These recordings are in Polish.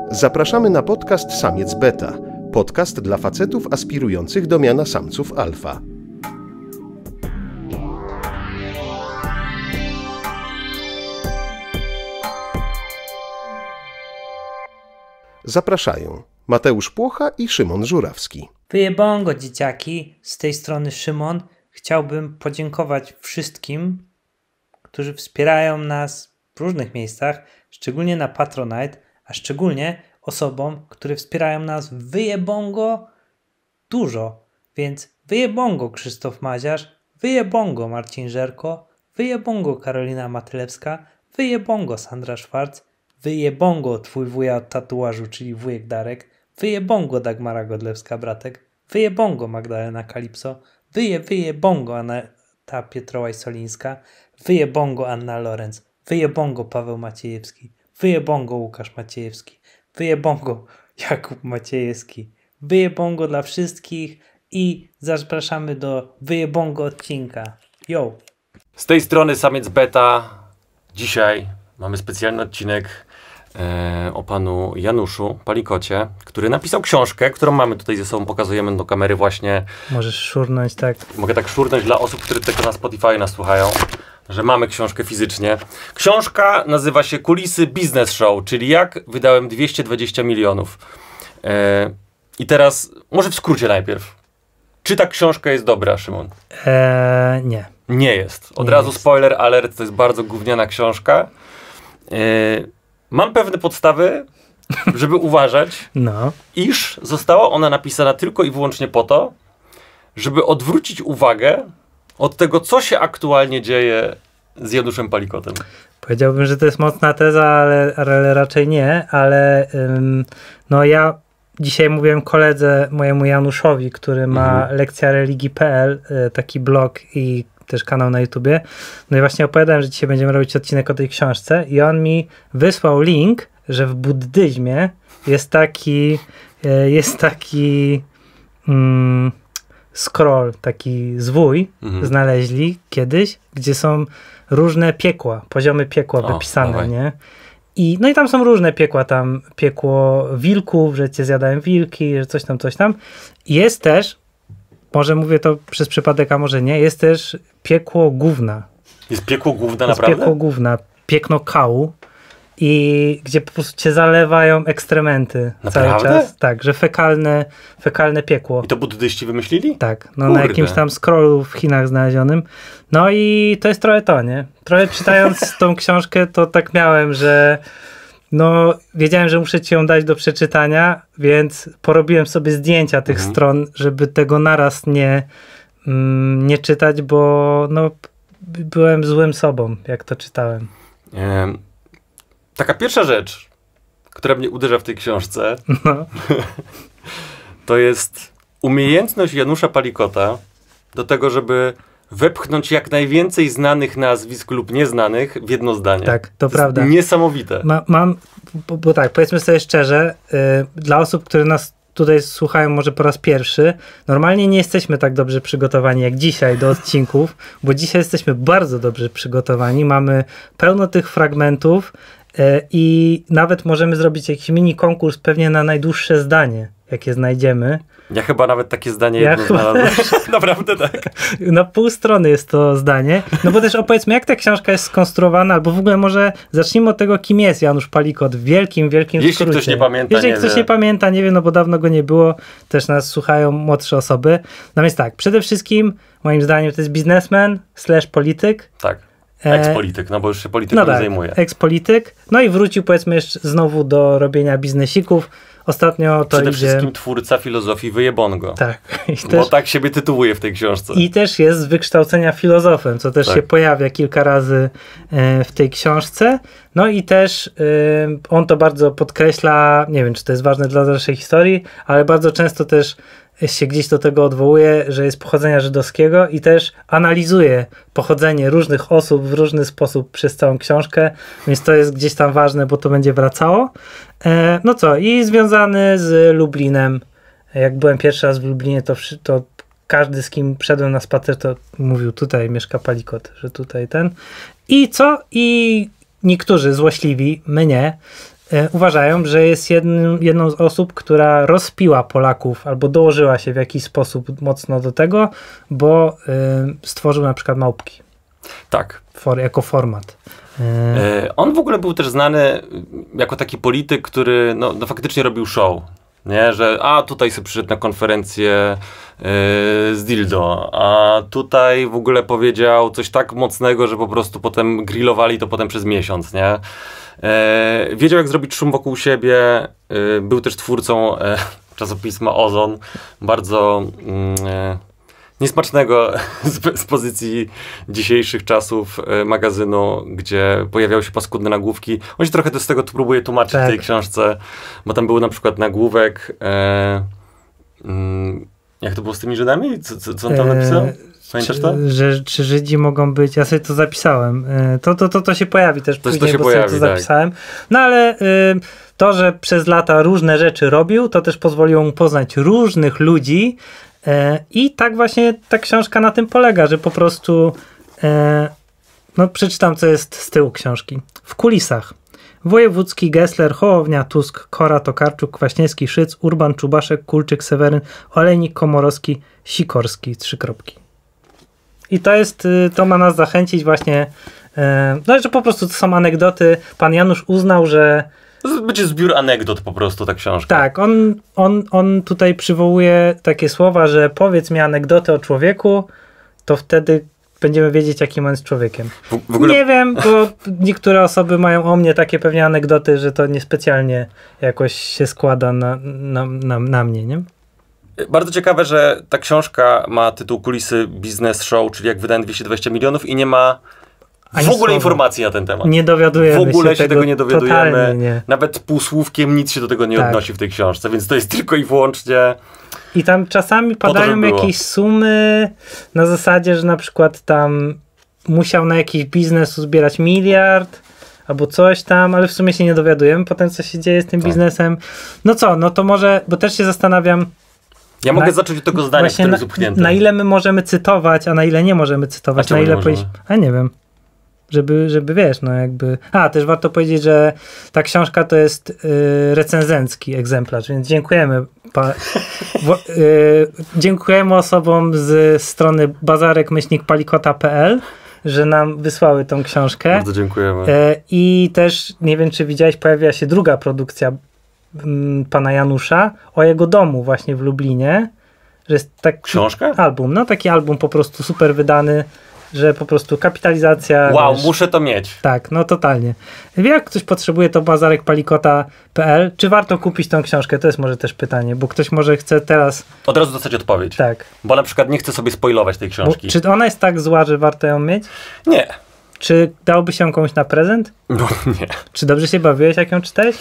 Zapraszamy na podcast Samiec Beta. Podcast dla facetów aspirujących do miana samców alfa. Zapraszają Mateusz Płocha i Szymon Żurawski. Wyjebongo, dzieciaki, z tej strony Szymon. Chciałbym podziękować wszystkim, którzy wspierają nas w różnych miejscach, szczególnie na Patronite, a szczególnie osobom, które wspierają nas wyjebongo dużo. Więc wyjebongo Krzysztof Maziarz, wyjebongo Marcin Żerko, wyjebongo Karolina Matylewska, wyjebongo Sandra Szwarc, wyjebongo twój wuja od tatuażu, czyli wujek Darek, wyjebongo Dagmara Godlewska-Bratek, wyjebongo Magdalena Kalipso, wyjebongo Aneta Pietrołaj-Solińska, wyjebongo Anna Lorenz, wyjebongo Paweł Maciejewski, wyjebongo Łukasz Maciejewski, wyjebongo Jakub Maciejewski, wyjebongo dla wszystkich i zapraszamy do wyjebongo odcinka. Yo! Z tej strony Samiec Beta. Dzisiaj mamy specjalny odcinek o panu Januszu Palikocie, który napisał książkę, którą mamy tutaj ze sobą, pokazujemy do kamery właśnie. Możesz szurnąć, tak. Mogę tak szurnąć dla osób, które tylko na Spotify nas słuchają, że mamy książkę fizycznie. Książka nazywa się Kulisy Business Show, czyli jak wydałem 220 milionów. I teraz, może w skrócie najpierw. Czy ta książka jest dobra, Szymon? Nie. Nie jest. Od Nie razu jest. spoiler alert, to jest bardzo gówniana książka. Mam pewne podstawy, żeby uważać, iż została ona napisana tylko i wyłącznie po to, żeby odwrócić uwagę od tego, co się aktualnie dzieje z Januszem Palikotem. Powiedziałbym, że to jest mocna teza, ale raczej nie, ale ja dzisiaj mówiłem koledze mojemu Januszowi, który ma lekcjareligii.pl, taki blog i też kanał na YouTubie. No i właśnie opowiadałem, że dzisiaj będziemy robić odcinek o tej książce i on mi wysłał link, że w buddyzmie jest taki scroll, taki zwój znaleźli kiedyś, gdzie są różne piekła, poziomy piekła wypisane, nie? I tam są różne piekła, tam piekło wilków, że cię zjadają wilki, że coś tam. Jest też, może mówię to przez przypadek, a może nie, jest też piekło gówna. Jest piekło gówna, naprawdę? Jest piekło gówna, piekno kału, i gdzie po prostu cię zalewają ekstrementy cały czas. Tak, że fekalne piekło. I to buddyści wymyślili? Tak, na jakimś tam scrollu w Chinach znalezionym. No i to jest trochę to, nie? Trochę czytając tą książkę, to tak miałem, że wiedziałem, że muszę ci ją dać do przeczytania, więc porobiłem sobie zdjęcia tych stron, żeby tego naraz nie czytać, bo byłem złym sobą, jak to czytałem. Taka pierwsza rzecz, która mnie uderza w tej książce, to jest umiejętność Janusza Palikota do tego, żeby wepchnąć jak najwięcej znanych nazwisk lub nieznanych w jedno zdanie. Tak, to prawda. Jest niesamowite. Bo tak, powiedzmy sobie szczerze, dla osób, które nas tutaj słuchają może po raz pierwszy, normalnie nie jesteśmy tak dobrze przygotowani jak dzisiaj do odcinków, bo dzisiaj jesteśmy bardzo dobrze przygotowani, mamy pełno tych fragmentów i nawet możemy zrobić jakiś mini konkurs pewnie na najdłuższe zdanie, jakie znajdziemy. Ja chyba nawet takie zdanie jedno znalazłem. Naprawdę tak. Na pół strony jest to zdanie. No bo też opowiedzmy, jak ta książka jest skonstruowana, albo w ogóle może zacznijmy od tego, kim jest Janusz Palikot w wielkim skrócie. Jeśli ktoś nie pamięta, Jeżeli ktoś nie pamięta, nie wie, bo dawno go nie było, też nas słuchają młodsze osoby. No więc tak, przede wszystkim moim zdaniem to jest biznesmen / polityk. Tak. Ekspolityk, bo już się polityką nie zajmuje. Ekspolityk. No i wrócił powiedzmy jeszcze znowu do robienia biznesików. Ostatnio to przede wszystkim twórca filozofii wyjebongo. Tak. Bo tak siebie tytułuje w tej książce. I też jest z wykształcenia filozofem, co też się pojawia kilka razy w tej książce. No i też on to bardzo podkreśla, nie wiem, czy to jest ważne dla dalszej historii, ale bardzo często też się gdzieś do tego odwołuje, że jest pochodzenia żydowskiego i też analizuje pochodzenie różnych osób w różny sposób przez całą książkę, więc to jest gdzieś tam ważne, bo to będzie wracało. I związany z Lublinem. Jak byłem pierwszy raz w Lublinie, to każdy, z kim szedłem na spacer, to mówił, tutaj mieszka Palikot, że tutaj ten. I niektórzy złośliwi, mnie, uważają, że jest jedną z osób, która rozpiła Polaków albo dołożyła się w jakiś sposób mocno do tego, bo stworzył na przykład małpki. Tak. Jako format. On w ogóle był też znany jako taki polityk, który no faktycznie robił show. Nie, że tutaj sobie przyszedł na konferencję z dildo, a tutaj w ogóle powiedział coś tak mocnego, że po prostu potem grillowali to potem przez miesiąc, nie? Wiedział, jak zrobić szum wokół siebie, był też twórcą czasopisma Ozon, bardzo niesmacznego z pozycji dzisiejszych czasów magazynu, gdzie pojawiały się paskudne nagłówki. On się trochę z tego tu próbuje tłumaczyć w tej książce, bo tam był na przykład nagłówek jak to było z tymi Żydami? Co on tam napisał? Pamiętasz to? Czy Żydzi mogą być... Ja sobie to zapisałem. To się pojawi też później, bo sobie to zapisałem. No ale to, że przez lata różne rzeczy robił, to też pozwoliło mu poznać różnych ludzi i tak właśnie ta książka na tym polega, że po prostu przeczytam, co jest z tyłu książki. W kulisach. Wojewódzki, Gessler, Hołownia, Tusk, Kora, Tokarczuk, Kwaśniewski, Szyc, Urban, Czubaszek, Kulczyk, Seweryn, Olejnik, Komorowski, Sikorski, 3 kropki. I to ma nas zachęcić właśnie, że po prostu to są anegdoty. Pan Janusz uznał, że... To będzie zbiór anegdot po prostu ta książka. Tak, on tutaj przywołuje takie słowa, że powiedz mi anegdotę o człowieku, to wtedy będziemy wiedzieć, jakim on jest człowiekiem. W ogóle... Nie wiem, bo niektóre osoby mają o mnie takie pewnie anegdoty, że to niespecjalnie jakoś się składa na mnie, nie? Bardzo ciekawe, że ta książka ma tytuł Kulisy Biznes Show, czyli jak wydałem 220 milionów i nie ma w ogóle informacji na ten temat. Nie dowiadujemy w ogóle się tego nie dowiadujemy. Nie. Nawet półsłówkiem nic się do tego nie odnosi w tej książce, więc to jest tylko i wyłącznie... I tam czasami padają jakieś sumy na zasadzie, że na przykład tam musiał na jakiś biznes uzbierać 1 miliard albo coś tam, ale w sumie się nie dowiadujemy potem, co się dzieje z tym biznesem. No to może, bo też się zastanawiam. Ja mogę zacząć od tego zdania, które jest upchnięte. Na ile my możemy cytować, a na ile nie możemy cytować. Na ile powiedzieć. A nie wiem. Żeby wiesz, jakby... też warto powiedzieć, że ta książka to jest recenzencki egzemplarz, więc dziękujemy. Dziękujemy osobom z strony bazarek-palikota.pl, że nam wysłały tą książkę. Bardzo dziękujemy. I też, nie wiem, czy widziałeś, pojawiła się druga produkcja pana Janusza o jego domu właśnie w Lublinie. Że jest taki książka? Album, taki album po prostu super wydany, że po prostu kapitalizacja... Wow, muszę to mieć. Tak, totalnie. Jak ktoś potrzebuje, to bazarek-palikota.pl. Czy warto kupić tą książkę? To jest może też pytanie, bo ktoś może chce teraz... Od razu dostać odpowiedź. Tak. Bo na przykład nie chce sobie spoilować tej książki. Czy ona jest tak zła, że warto ją mieć? Nie. Czy dałoby się ją komuś na prezent? No nie. Czy dobrze się bawiłeś, jak ją czytałeś?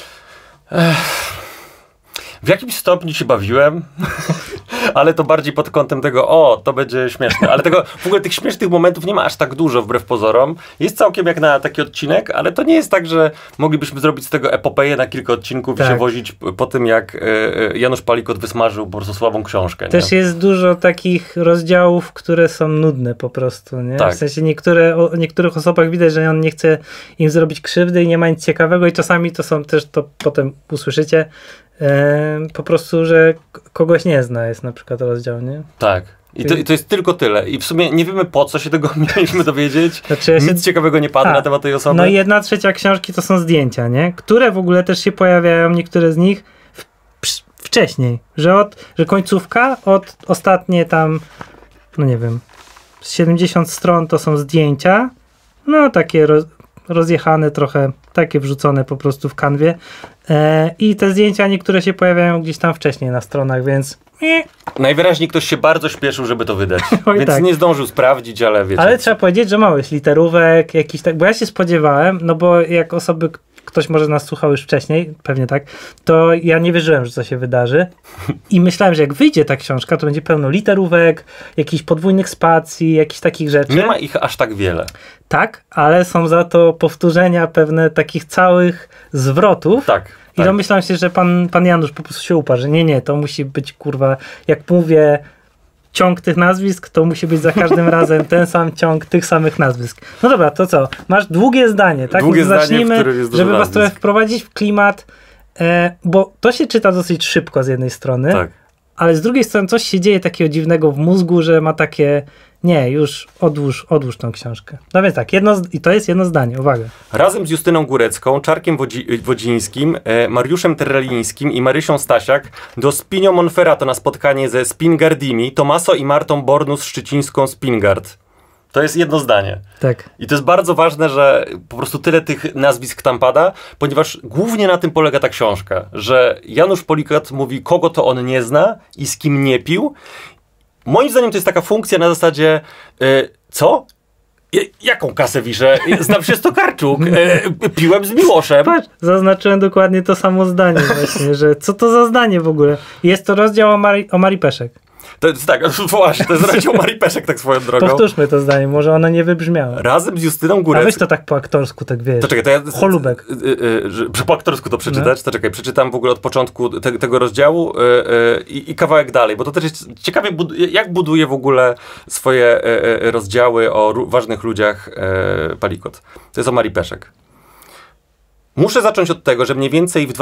W jakimś stopniu się bawiłem, ale to bardziej pod kątem tego, to będzie śmieszne. Ale w ogóle tych śmiesznych momentów nie ma aż tak dużo, wbrew pozorom. Jest całkiem jak na taki odcinek, ale to nie jest tak, że moglibyśmy zrobić z tego epopeję na kilka odcinków i się wozić po tym, jak Janusz Palikot wysmażył po prostu słabą książkę. Też jest dużo takich rozdziałów, które są nudne po prostu, nie? Tak. W sensie o niektórych osobach widać, że on nie chce im zrobić krzywdy i nie ma nic ciekawego i czasami to są też, to potem usłyszycie, po prostu, że kogoś nie zna jest na przykład rozdział, nie? Tak. I to jest tylko tyle. I w sumie nie wiemy, po co się tego mieliśmy dowiedzieć. Nic ciekawego nie padło na temat tej osoby. No i 1/3 książki to są zdjęcia, nie? Które w ogóle też się pojawiają, niektóre z nich wcześniej. Że końcówka od ostatnie tam, nie wiem, 70 stron to są zdjęcia. Takie rozjechane trochę, takie wrzucone po prostu w kanwie. I te zdjęcia niektóre się pojawiają gdzieś tam wcześniej na stronach, więc... Najwyraźniej ktoś się bardzo śpieszył, żeby to wydać. Więc nie zdążył sprawdzić, ale wiecie. Ale trzeba powiedzieć, że mało jest literówek, jakiś bo ja się spodziewałem, bo jak ktoś może nas słuchał już wcześniej, pewnie tak, to ja nie wierzyłem, że to się wydarzy. I myślałem, że jak wyjdzie ta książka, to będzie pełno literówek, jakichś podwójnych spacji, jakichś takich rzeczy. Nie ma ich aż tak wiele. Tak, ale są za to powtórzenia pewne takich całych zwrotów. Tak. I domyślam się, że pan Janusz po prostu się uparł, że nie, to musi być, kurwa, jak mówię, ciąg tych nazwisk, to musi być za każdym razem ten sam ciąg tych samych nazwisk. No dobra, to co? Masz długie zdanie, tak? Długie zacznijmy, zdanie, w którym jest żeby was nazwisk. trochę wprowadzić w klimat, bo to się czyta dosyć szybko z jednej strony, Tak. ale z drugiej strony coś się dzieje takiego dziwnego w mózgu, że ma takie, nie, już odłóż tą książkę. No więc tak, i to jest jedno zdanie, uwaga. Razem z Justyną Górecką, Czarkiem Wodzińskim, Mariuszem Terralińskim i Marysią Stasiak do Spinio Monferrato na spotkanie ze Spingardimi, Tomaso i Martą Bornus-Szczycińską Spingard. To jest jedno zdanie. Tak. I to jest bardzo ważne, że po prostu tyle tych nazwisk tam pada, ponieważ głównie na tym polega ta książka, że Janusz Palikot mówi, kogo to on nie zna i z kim nie pił. Moim zdaniem to jest taka funkcja na zasadzie, co? Jaką kasę wiszę? Znam się z Tokarczuk. Piłem z Miłoszem. Patrz, zaznaczyłem dokładnie to samo zdanie właśnie, że co to za zdanie w ogóle? Jest to rozdział o Marii Peszek. To jest tak, właśnie, to jest rozdział Marii Peszek, tak swoją drogą. Powtórzmy to zdanie, może ono nie wybrzmiało. Razem z Justyną Górecką. A weź to tak po aktorsku, tak wiesz. To czekaj, to ja... Cholubek. Po aktorsku to przeczytać, to czekaj, przeczytam w ogóle od początku tego rozdziału i kawałek dalej, bo to też jest ciekawie, jak buduje w ogóle swoje rozdziały o ważnych ludziach Palikot. To jest o Marii Peszek. Muszę zacząć od tego, że mniej więcej w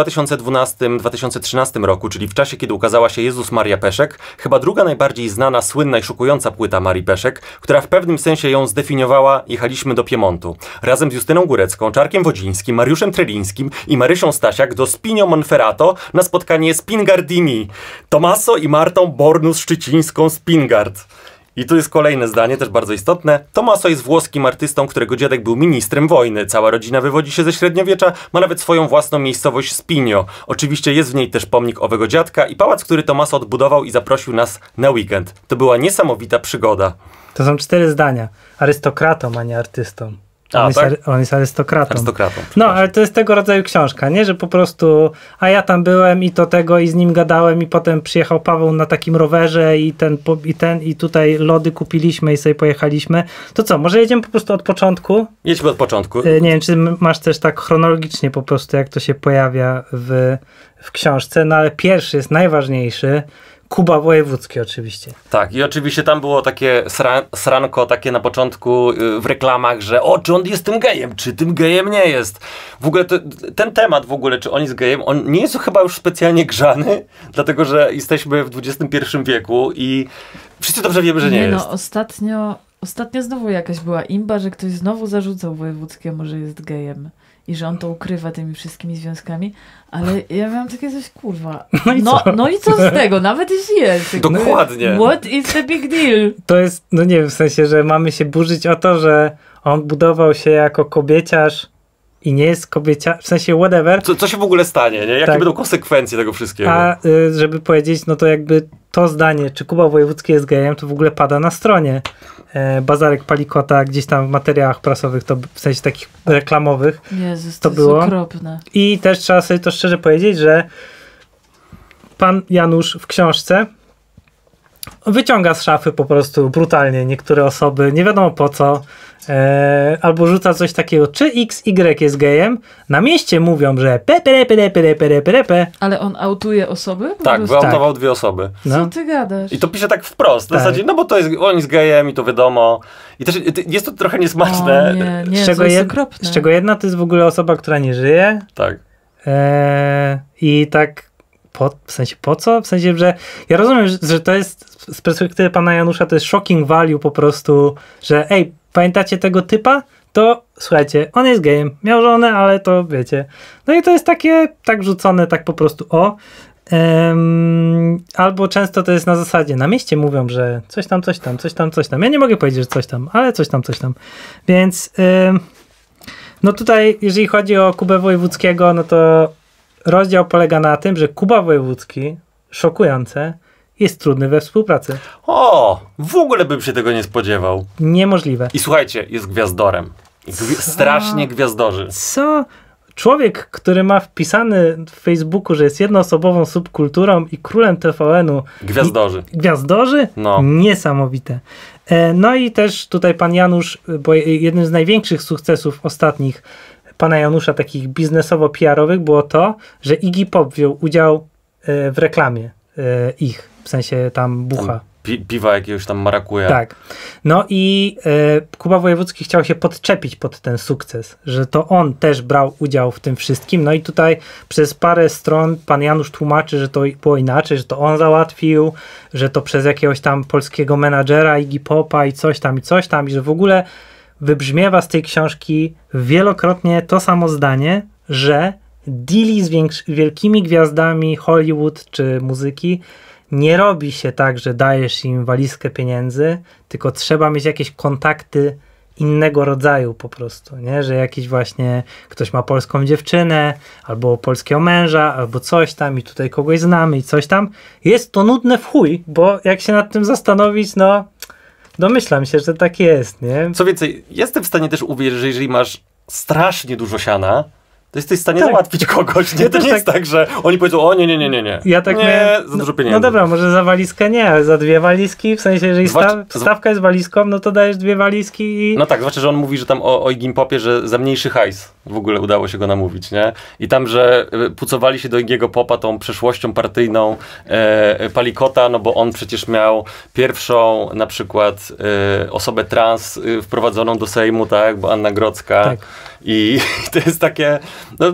2012-2013 roku, czyli w czasie, kiedy ukazała się Jezus Maria Peszek, chyba druga najbardziej znana, słynna i szokująca płyta Marii Peszek, która w pewnym sensie ją zdefiniowała, jechaliśmy do Piemontu. Razem z Justyną Górecką, Czarkiem Wodzińskim, Mariuszem Trelińskim i Marysią Stasiak do Spinio Monferrato na spotkanie Spingardimi, Tomaso i Martą Bornus-Szczycińską Spingard. I tu jest kolejne zdanie, też bardzo istotne. Tomaso jest włoskim artystą, którego dziadek był ministrem wojny. Cała rodzina wywodzi się ze średniowiecza, ma nawet swoją własną miejscowość Spinio. Oczywiście jest w niej też pomnik owego dziadka i pałac, który Tomaso odbudował i zaprosił nas na weekend. To była niesamowita przygoda. To są 4 zdania. Arystokratą, a nie artystą. On jest arystokratą. No, ale to jest tego rodzaju książka, nie? Że po prostu, a ja tam byłem i to tego i z nim gadałem i potem przyjechał Paweł na takim rowerze i tutaj lody kupiliśmy i sobie pojechaliśmy. To co, może jedziemy po prostu od początku? Jedźmy od początku. Nie wiem, czy masz też tak chronologicznie po prostu, jak to się pojawia w książce, no ale pierwszy jest najważniejszy. Kuba Wojewódzki oczywiście. Tak, i oczywiście tam było takie sranko takie na początku w reklamach, że czy on jest tym gejem, czy tym gejem nie jest. W ogóle ten temat w ogóle, czy on jest gejem, on nie jest chyba już specjalnie grzany, dlatego że jesteśmy w XXI wieku i wszyscy dobrze wiemy, że nie jest. No, ostatnio znowu jakaś była imba, że ktoś znowu zarzucał Wojewódzkiemu, że jest gejem. I że on to ukrywa tymi wszystkimi związkami, ale ja miałam takie coś, kurwa. No i co z tego? Nawet jeśli jest. Dokładnie. What is the big deal? To jest, no nie wiem, w sensie, że mamy się burzyć o to, że on budował się jako kobieciarz i nie jest kobieciarz, w sensie whatever. Co się w ogóle stanie, nie? Jakie będą konsekwencje tego wszystkiego? A żeby powiedzieć, no to jakby to zdanie, czy Kuba Wojewódzki jest gejem, to w ogóle pada na stronie Bazarek Palikota, gdzieś tam w materiałach prasowych, to w sensie takich reklamowych. Jezus, to jest było okropne. I też trzeba sobie to szczerze powiedzieć, że pan Janusz w książce wyciąga z szafy po prostu brutalnie niektóre osoby, nie wiadomo po co, albo rzuca coś takiego, czy XY jest gejem, na mieście mówią, że pe. Ale on autuje osoby? Tak, wyautował 2 osoby. No. Co ty gadasz? I to pisze tak wprost, na zasadzie, no bo on jest gejem i to wiadomo. I też jest to trochę niesmaczne. To jest okropne. Z czego jedna to jest w ogóle osoba, która nie żyje. Tak. I tak w sensie po co? W sensie, że ja rozumiem, że to jest z perspektywy pana Janusza to jest shocking value po prostu, że pamiętacie tego typa? To słuchajcie, on jest gejem, miał żonę, ale to wiecie. No i to jest takie tak rzucone tak po prostu albo często to jest na zasadzie, na mieście mówią, że coś tam. Ja nie mogę powiedzieć, że coś tam, ale coś tam. Więc no tutaj, jeżeli chodzi o Kubę Wojewódzkiego, no to rozdział polega na tym, że Kuba Wojewódzki, szokujące, jest trudny we współpracy. W ogóle bym się tego nie spodziewał. Niemożliwe. I słuchajcie, jest gwiazdorem. Strasznie gwiazdorzy. Co? Człowiek, który ma wpisany w Facebooku, że jest jednoosobową subkulturą i królem TVN-u. Gwiazdorzy. Gwiazdorzy? No. Niesamowite. No i też tutaj pan Janusz, bo jednym z największych sukcesów ostatnich pana Janusza, takich biznesowo-PR-owych, było to, że Iggy Pop wziął udział w reklamie ich, w sensie tam bucha. piwa jakiegoś tam marakuja. Tak. No i Kuba Wojewódzki chciał się podczepić pod ten sukces, że to on też brał udział w tym wszystkim. No i tutaj przez parę stron pan Janusz tłumaczy, że to było inaczej, że to on załatwił, że to przez jakiegoś tam polskiego menadżera Iggy Popa i coś tam i że w ogóle wybrzmiewa z tej książki wielokrotnie to samo zdanie, że deali z wielkimi gwiazdami Hollywood czy muzyki nie robi się tak, że dajesz im walizkę pieniędzy, tylko trzeba mieć jakieś kontakty innego rodzaju po prostu, nie? Że jakiś właśnie ktoś ma polską dziewczynę, albo polskiego męża, albo coś tam i tutaj kogoś znamy i coś tam. Jest to nudne w chuj, bo jak się nad tym zastanowić, no domyślam się, że tak jest, nie? Co więcej, jestem w stanie też uwierzyć, że jeżeli masz strasznie dużo siana, to jesteś w stanie załatwić kogoś, nie? To nie jest tak, że oni powiedzą, o nie. Ja tak miałem, za dużo pieniędzy. No dobra, może za walizkę nie, ale za 2 walizki, w sensie, jeżeli stawka jest walizką, no to dajesz 2 walizki i... No tak, zwłaszcza, że on mówi, że tam o Iggym Popie, że za mniejszy hajs w ogóle udało się go namówić, nie? I tam, że pucowali się do Iggy'ego Popa tą przeszłością partyjną Palikota, no bo on przecież miał pierwszą na przykład osobę trans wprowadzoną do Sejmu, tak? Bo Anna Grodzka. Tak. I to jest takie... No,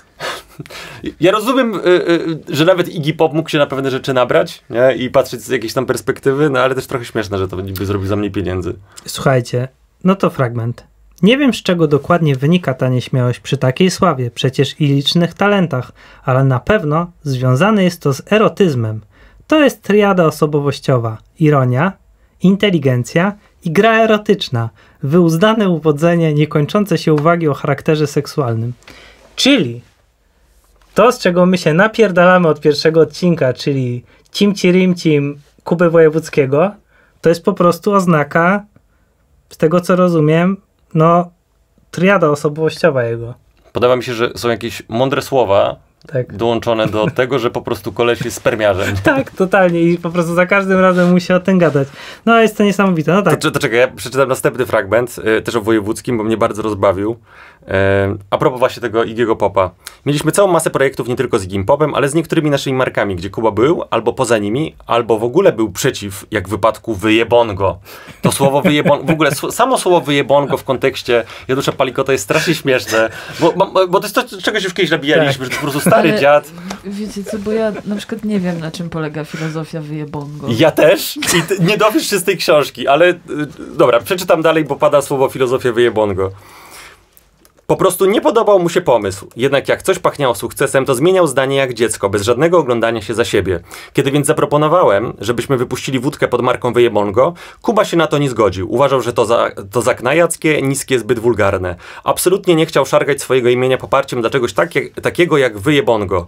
ja rozumiem, że nawet Iggy Pop mógł się na pewne rzeczy nabrać, nie? I patrzeć z jakiejś tam perspektywy, no ale też trochę śmieszne, że to niby zrobił za mniej pieniędzy. Słuchajcie, no to fragment. Nie wiem, z czego dokładnie wynika ta nieśmiałość przy takiej sławie, przecież i licznych talentach, ale na pewno związane jest to z erotyzmem. To jest triada osobowościowa, ironia, inteligencja i gra erotyczna, wyuzdane uwodzenie, niekończące się uwagi o charakterze seksualnym. Czyli to, z czego my się napierdalamy od pierwszego odcinka, czyli cimci-rimcim Kuby Wojewódzkiego, to jest po prostu oznaka, z tego co rozumiem, no triada osobowościowa jego. Podoba mi się, że są jakieś mądre słowa dołączone do tego, że po prostu koleś jest spermiarzem. Tak, totalnie i po prostu za każdym razem musi o tym gadać. No jest to niesamowite. No tak. To czekaj, ja przeczytam następny fragment, też o Wojewódzkim, bo mnie bardzo rozbawił. A propos właśnie tego Iggy'ego Popa. Mieliśmy całą masę projektów nie tylko z Iggym Popem, ale z niektórymi naszymi markami, gdzie Kuba był albo poza nimi, albo w ogóle był przeciw, jak w wypadku Wyjebongo. To słowo Wyjebongo, w ogóle samo słowo Wyjebongo w kontekście Janusza Palikota jest strasznie śmieszne, bo to jest to, czego się już kiedyś nabijaliśmy, że to po prostu stary dziad. Wiecie co, bo ja na przykład nie wiem, na czym polega filozofia Wyjebongo. Ja też i nie dowiesz się z tej książki, ale dobra, przeczytam dalej, bo pada słowo filozofia Wyjebongo. Po prostu nie podobał mu się pomysł. Jednak jak coś pachniało sukcesem, to zmieniał zdanie jak dziecko, bez żadnego oglądania się za siebie. Kiedy więc zaproponowałem, żebyśmy wypuścili wódkę pod marką Wyjebongo, Kuba się na to nie zgodził. Uważał, że to zaknajackie, niskie, zbyt wulgarne. Absolutnie nie chciał szargać swojego imienia poparciem dla czegoś takiego jak Wyjebongo.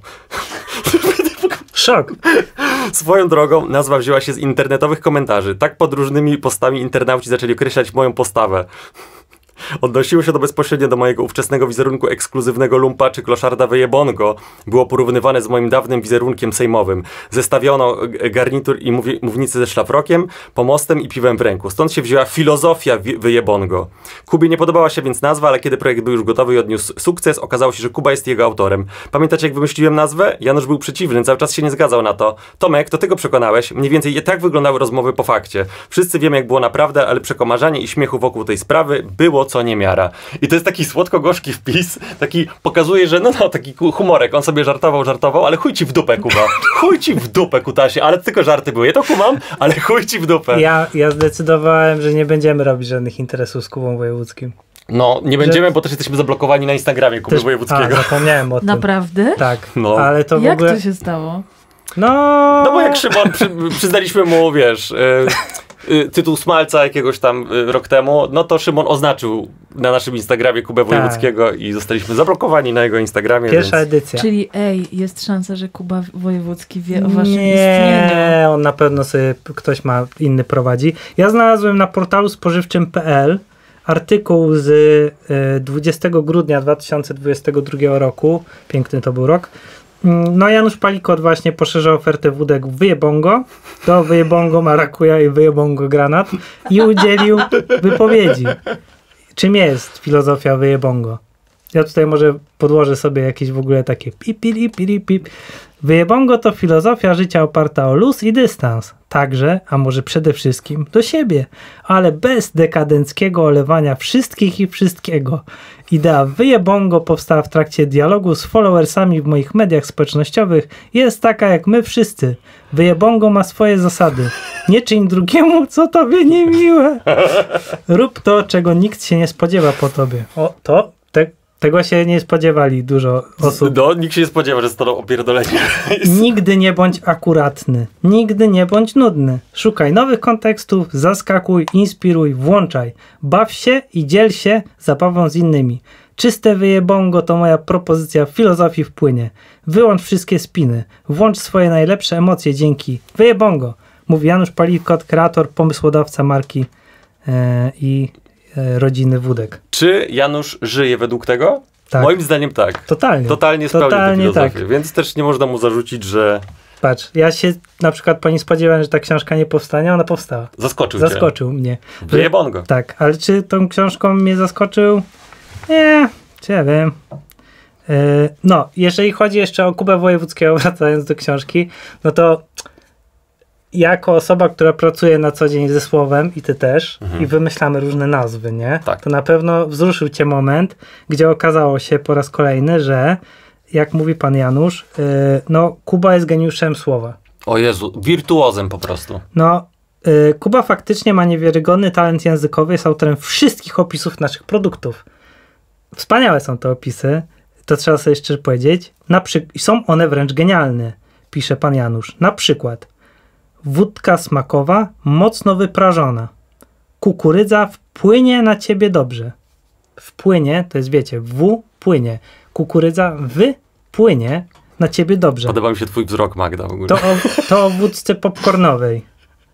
Szok. Swoją drogą nazwa wzięła się z internetowych komentarzy. Tak pod różnymi postami internauci zaczęli określać moją postawę. Odnosiło się to bezpośrednio do mojego ówczesnego wizerunku ekskluzywnego lumpa czy kloszarda Wyjebongo. Było porównywane z moim dawnym wizerunkiem sejmowym. Zestawiono garnitur i mównicę ze szlafrokiem, pomostem i piwem w ręku. Stąd się wzięła filozofia Wyjebongo. Kubie nie podobała się więc nazwa, ale kiedy projekt był już gotowy i odniósł sukces, okazało się, że Kuba jest jego autorem. Pamiętacie, jak wymyśliłem nazwę? Janusz był przeciwny, cały czas się nie zgadzał na to. Tomek, to ty go przekonałeś. Mniej więcej tak wyglądały rozmowy po fakcie. Wszyscy wiemy, jak było naprawdę, ale przekomarzanie i śmiechu wokół tej sprawy było co niemiara. I to jest taki słodko-gorzki wpis, taki pokazuje, że taki humorek, on sobie żartował, ale chuj ci w dupę, Kuba. Chuj ci w dupę, kutasie, ale tylko żarty były. Ja to kumam, ale chuj ci w dupę. Ja zdecydowałem, że nie będziemy robić żadnych interesów z Kubą Wojewódzkim. No, nie będziemy, bo też jesteśmy zablokowani na Instagramie Kuby Wojewódzkiego. Zapomniałem o tym. Naprawdę? Tak. No. Ale to w jak ogóle... to się stało? No bo jak Szymon, przyznaliśmy mu, wiesz... tytuł Smalca jakiegoś tam rok temu, no to Szymon oznaczył na naszym Instagramie Kubę Wojewódzkiego i zostaliśmy zablokowani na jego Instagramie. Pierwsza edycja. Czyli jest szansa, że Kuba Wojewódzki wie o waszym istnieniu. Nie, on na pewno sobie ktoś ma inny prowadzi. Ja znalazłem na portalu spożywczym.pl artykuł z 20 grudnia 2022 roku. Piękny to był rok. No Janusz Palikot właśnie poszerza ofertę wódek Wyjebongo do Wyjebongo Marakuja i Wyjebongo Granat i udzielił wypowiedzi. Czym jest filozofia Wyjebongo? Ja tutaj może podłożę sobie jakieś w ogóle takie pip. Wyjebongo to filozofia życia oparta o luz i dystans. także, a może przede wszystkim, do siebie, ale bez dekadenckiego olewania wszystkich i wszystkiego. Idea wyjebongo powstała w trakcie dialogu z followersami w moich mediach społecznościowych. Jest taka jak my wszyscy. Wyjebongo ma swoje zasady. Nie czyń drugiemu, co tobie niemiłe. Rób to, czego nikt się nie spodziewa po tobie. O, tego się nie spodziewali dużo osób. No, nikt się nie spodziewa, że to opierdolenie jest. Nigdy nie bądź akuratny. Nigdy nie bądź nudny. Szukaj nowych kontekstów, zaskakuj, inspiruj, włączaj. Baw się i dziel się zabawą z innymi. Czyste wyjebongo to moja propozycja w filozofii wpłynie. Wyłącz wszystkie spiny. Włącz swoje najlepsze emocje dzięki wyjebongo. Mówi Janusz Palikot, kreator, pomysłodawca marki i rodziny Wódek. Czy Janusz żyje według tego? Tak. Moim zdaniem tak. Totalnie spełnił tę filozofię, tak. więc też nie można mu zarzucić, że... Patrz, ja się na przykład po nim spodziewałem, że ta książka nie powstanie, ona powstała. Zaskoczył mnie. Wyjebongo. Tak, ale czy tą książką mnie zaskoczył? Nie, czy ja wiem. No, jeżeli chodzi jeszcze o Kubę Wojewódzkiego, wracając do książki, no to jako osoba, która pracuje na co dzień ze słowem i ty też, i wymyślamy różne nazwy, nie? Tak. To na pewno wzruszył cię moment, gdzie okazało się po raz kolejny, że jak mówi pan Janusz, no Kuba jest geniuszem słowa. O Jezu, wirtuozem po prostu. No, Kuba faktycznie ma niewiarygodny talent językowy, jest autorem wszystkich opisów naszych produktów. Wspaniałe są te opisy, to trzeba sobie szczerze powiedzieć. Są one wręcz genialne, pisze pan Janusz. Na przykład wódka smakowa, mocno wyprażona. Kukurydza wpłynie na ciebie dobrze. Wpłynie, to jest wiecie, płynie. Kukurydza wypłynie na ciebie dobrze. Podoba mi się twój wzrok, Magda, w ogóle. To o wódce popcornowej.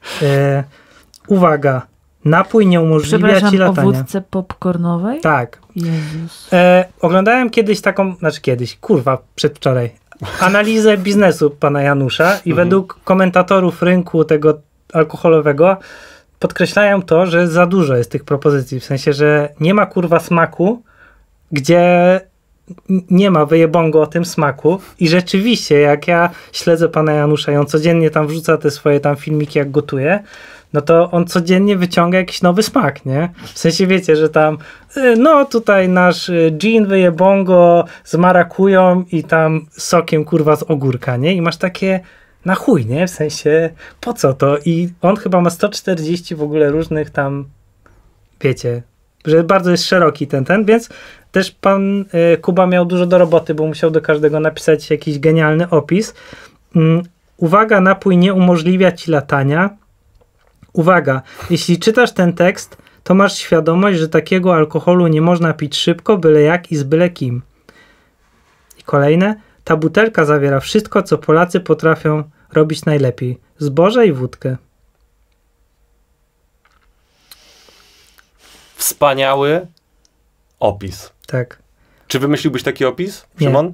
Uwaga, napój nie umożliwia ci latania. O wódce popcornowej? Tak. Jezus. Oglądałem kiedyś taką, przedwczoraj, analizę biznesu pana Janusza i według komentatorów rynku tego alkoholowego podkreślają to, że za dużo jest tych propozycji, w sensie, że nie ma kurwa smaku, gdzie nie ma wyjebongo o tym smaku i rzeczywiście, jak ja śledzę pana Janusza i on codziennie tam wrzuca te swoje tam filmiki, jak gotuje, no to on codziennie wyciąga jakiś nowy smak, nie? W sensie wiecie, że tam no tutaj nasz gin wyjebongo z marakują i tam sokiem kurwa z ogórka, nie? I masz takie na chuj, nie? W sensie po co to? I on chyba ma 140 w ogóle różnych tam, wiecie, że bardzo jest szeroki ten, więc też pan Kuba miał dużo do roboty, bo musiał do każdego napisać jakiś genialny opis. Uwaga, napój nie umożliwia ci latania. Uwaga, jeśli czytasz ten tekst, to masz świadomość, że takiego alkoholu nie można pić szybko, byle jak i z byle kim. I kolejne. Ta butelka zawiera wszystko, co Polacy potrafią robić najlepiej. Zboże i wódkę. Wspaniały opis. Tak. Czy wymyśliłbyś taki opis, Nie. Szymon?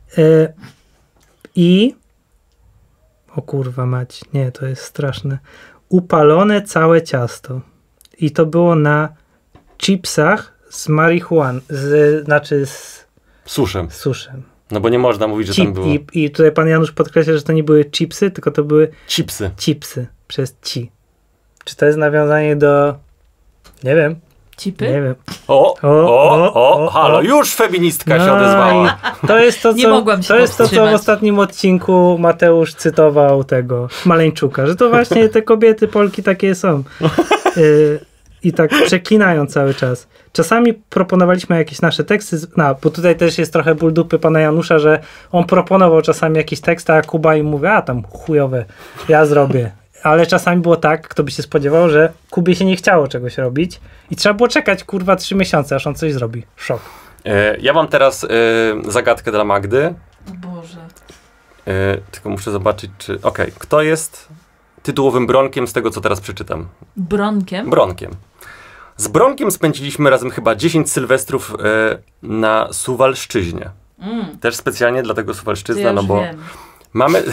O kurwa mać, nie, to jest straszne. Upalone całe ciasto. I to było na chipsach z marihuan, z Suszem. suszem. No bo nie można mówić, że tam było... I tutaj pan Janusz podkreśla, że to nie były chipsy, tylko to były Chipsy. Przez ci. Czy to jest nawiązanie do... Nie wiem. Cipy? Nie wiem. Halo, już feministka się odezwała. To jest to, Nie mogłam się to jest to, co w powstrzymać. ostatnim odcinku Mateusz cytował tego Maleńczuka, że to właśnie te kobiety, Polki takie są. I tak przeklinają cały czas. Czasami proponowaliśmy jakieś nasze teksty, bo tutaj też jest trochę ból dupy pana Janusza, że on proponował czasami jakieś teksty, a Kuba im mówi, a tam chujowe, ja zrobię. Ale czasami było tak, kto by się spodziewał, że Kubie się nie chciało czegoś robić i trzeba było czekać, kurwa, 3 miesiące, aż on coś zrobi. Szok. Ja mam teraz zagadkę dla Magdy. O Boże. Tylko muszę zobaczyć, czy... Okej, kto jest tytułowym Bronkiem z tego, co teraz przeczytam? Bronkiem? Bronkiem. Z Bronkiem spędziliśmy razem chyba 10 sylwestrów na Suwalszczyźnie. Też specjalnie dla tego Suwalszczyzna, Ja no już bo wiem. mamy...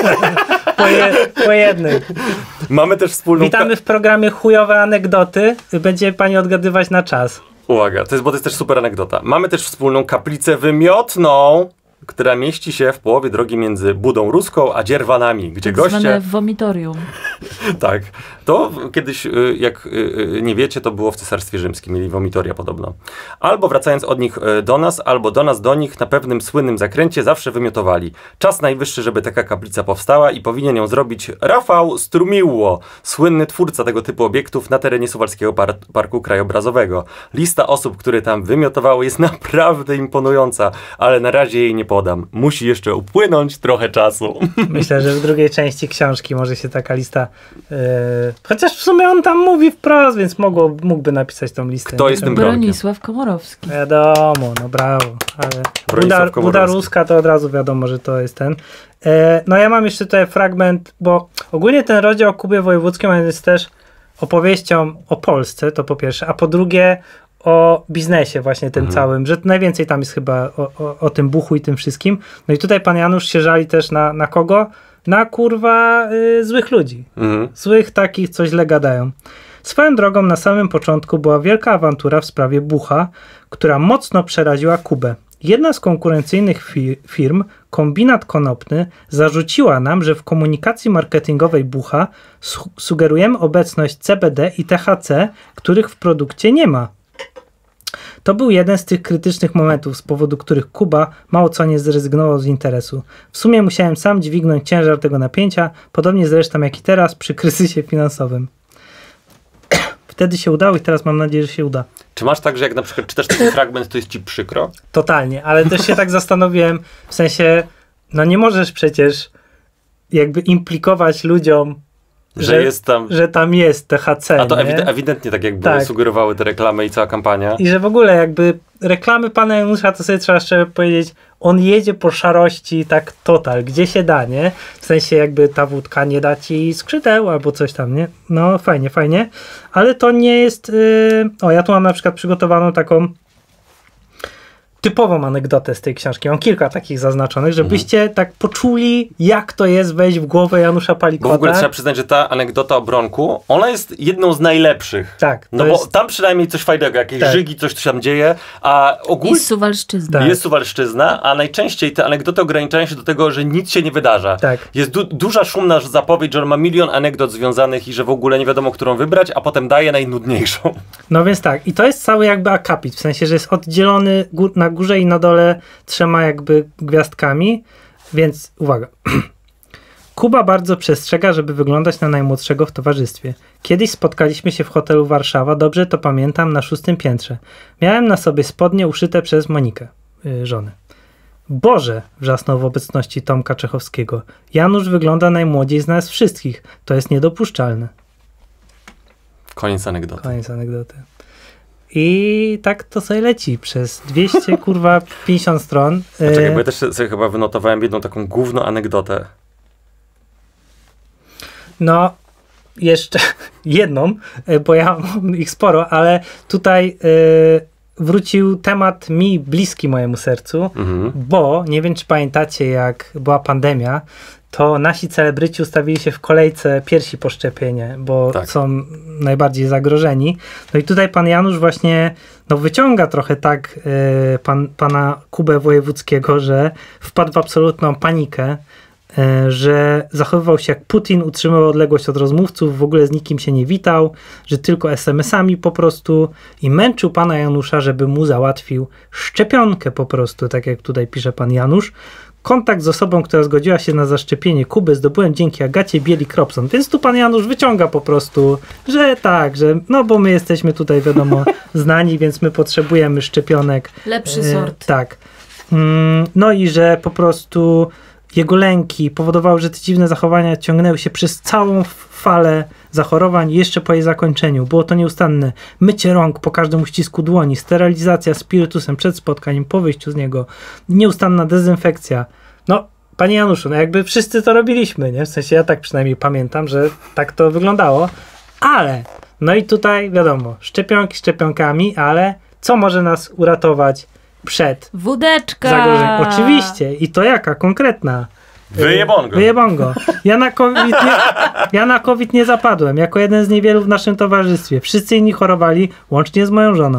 Po jednym. Mamy też wspólną... Witamy w programie Chujowe Anegdoty. Będzie pani odgadywać na czas. Uwaga, bo to jest też super anegdota. Mamy też wspólną kaplicę wymiotną. która mieści się w połowie drogi między Budą Ruską a Dzierwanami, gdzie tak goście... zwane womitorium. Tak. To kiedyś, jak nie wiecie, to było w Cesarstwie Rzymskim, mieli womitoria podobno. Albo wracając od nich do nas, albo do nas do nich, na pewnym słynnym zakręcie zawsze wymiotowali. Czas najwyższy, żeby taka kaplica powstała i powinien ją zrobić Rafał Strumiło, słynny twórca tego typu obiektów na terenie Suwalskiego Parku Krajobrazowego. Lista osób, które tam wymiotowały, jest naprawdę imponująca, ale na razie jej nie podam. Musi jeszcze upłynąć trochę czasu. Myślę, że w drugiej części książki może się taka lista... chociaż w sumie on tam mówi wprost, więc mógłby napisać tą listę. Kto jest tym bronkiem? Bronisław Komorowski. Wiadomo, no brawo. Ale Buda Ruska to od razu wiadomo, że to jest ten. No ja mam jeszcze tutaj fragment, bo ogólnie ten rozdział o Kubie Wojewódzkim jest też opowieścią o Polsce, to po pierwsze, a po drugie o biznesie właśnie tym całym, że najwięcej tam jest chyba o tym buchu i tym wszystkim. No i tutaj pan Janusz się żali też na kogo? Na kurwa złych ludzi. Złych takich, co źle gadają. Swoją drogą na samym początku była wielka awantura w sprawie bucha, która mocno przeraziła Kubę. Jedna z konkurencyjnych firm, Kombinat Konopny, zarzuciła nam, że w komunikacji marketingowej bucha sugerujemy obecność CBD i THC, których w produkcie nie ma. To był jeden z tych krytycznych momentów, z powodu których Kuba mało co nie zrezygnował z interesu. W sumie musiałem sam dźwignąć ciężar tego napięcia, podobnie zresztą jak i teraz przy kryzysie finansowym. Wtedy się udało i teraz mam nadzieję, że się uda. Czy masz tak, że jak na przykład czytasz taki fragment, to jest ci przykro? Totalnie, ale też się tak zastanowiłem, w sensie, no nie możesz przecież jakby implikować ludziom, że tam jest THC. A to ewidentnie tak jakby sugerowały te reklamy i cała kampania. I że w ogóle jakby reklamy pana Janusza, to sobie trzeba szczerze powiedzieć, on jedzie po szarości tak total, gdzie się da, nie? W sensie jakby ta wódka nie da ci skrzydeł albo coś tam, nie? No fajnie, ale to nie jest... ja tu mam na przykład przygotowaną taką typową anegdotę z tej książki. Mam kilka takich zaznaczonych, żebyście tak poczuli, jak to jest wejść w głowę Janusza Palikota. Bo w ogóle trzeba przyznać, że ta anegdota o Bronku, ona jest jedną z najlepszych. Tak. No bo tam przynajmniej coś fajnego, jakieś żygi, coś tu się tam dzieje, a ogólnie... Jest Suwalszczyzna. Jest Suwalszczyzna, a najczęściej te anegdoty ograniczają się do tego, że nic się nie wydarza. Tak. Jest duża, szumna zapowiedź, że on ma milion anegdot związanych i że w ogóle nie wiadomo, którą wybrać, a potem daje najnudniejszą. No więc tak. I to jest cały jakby akapit, w sensie, że jest oddzielony na górze i na dole 3 jakby gwiazdkami, więc uwaga. Kuba bardzo przestrzega, żeby wyglądać na najmłodszego w towarzystwie. Kiedyś spotkaliśmy się w hotelu Warszawa, dobrze to pamiętam, na 6. piętrze. Miałem na sobie spodnie uszyte przez Monikę, żonę. Boże, wrzasnął w obecności Tomka Czechowskiego. Janusz wygląda najmłodziej z nas wszystkich. To jest niedopuszczalne. Koniec anegdoty. I tak to sobie leci przez 250 stron. Czekaj, bo ja też sobie chyba wynotowałem jedną taką główną anegdotę. No, jeszcze jedną, bo ja mam ich sporo, ale tutaj wrócił temat mi bliski mojemu sercu, bo nie wiem, czy pamiętacie, jak była pandemia, to nasi celebryci ustawili się w kolejce piersi po szczepienie, bo są najbardziej zagrożeni. No i tutaj pan Janusz właśnie wyciąga trochę tak pana Kubę Wojewódzkiego, że wpadł w absolutną panikę, że zachowywał się jak Putin, utrzymywał odległość od rozmówców, w ogóle z nikim się nie witał, że tylko SMS-ami po prostu i męczył pana Janusza, żeby mu załatwił szczepionkę po prostu, tak jak tutaj pisze pan Janusz. Kontakt z osobą, która zgodziła się na zaszczepienie Kuby, zdobyłem dzięki Agacie Bielik-Robson. Więc tu pan Janusz wyciąga po prostu, że tak, że no bo my jesteśmy tutaj wiadomo znani, więc my potrzebujemy szczepionek. Lepszy sort. Tak. No i że po prostu jego lęki powodowały, że te dziwne zachowania ciągnęły się przez całą falę zachorowań jeszcze po jej zakończeniu. Było to nieustanne mycie rąk po każdym uścisku dłoni, sterylizacja spirytusem przed spotkaniem, po wyjściu z niego, nieustanna dezynfekcja. No, panie Januszu, no jakby wszyscy to robiliśmy, nie? W sensie ja tak przynajmniej pamiętam, że tak to wyglądało, ale no i tutaj wiadomo, szczepionki szczepionkami, ale co może nas uratować przed wódeczka zagrożeniem? Oczywiście. I to jaka? Konkretna. Wyjebongo. Ja na COVID nie zapadłem. Jako jeden z niewielu w naszym towarzystwie. Wszyscy inni chorowali, łącznie z moją żoną.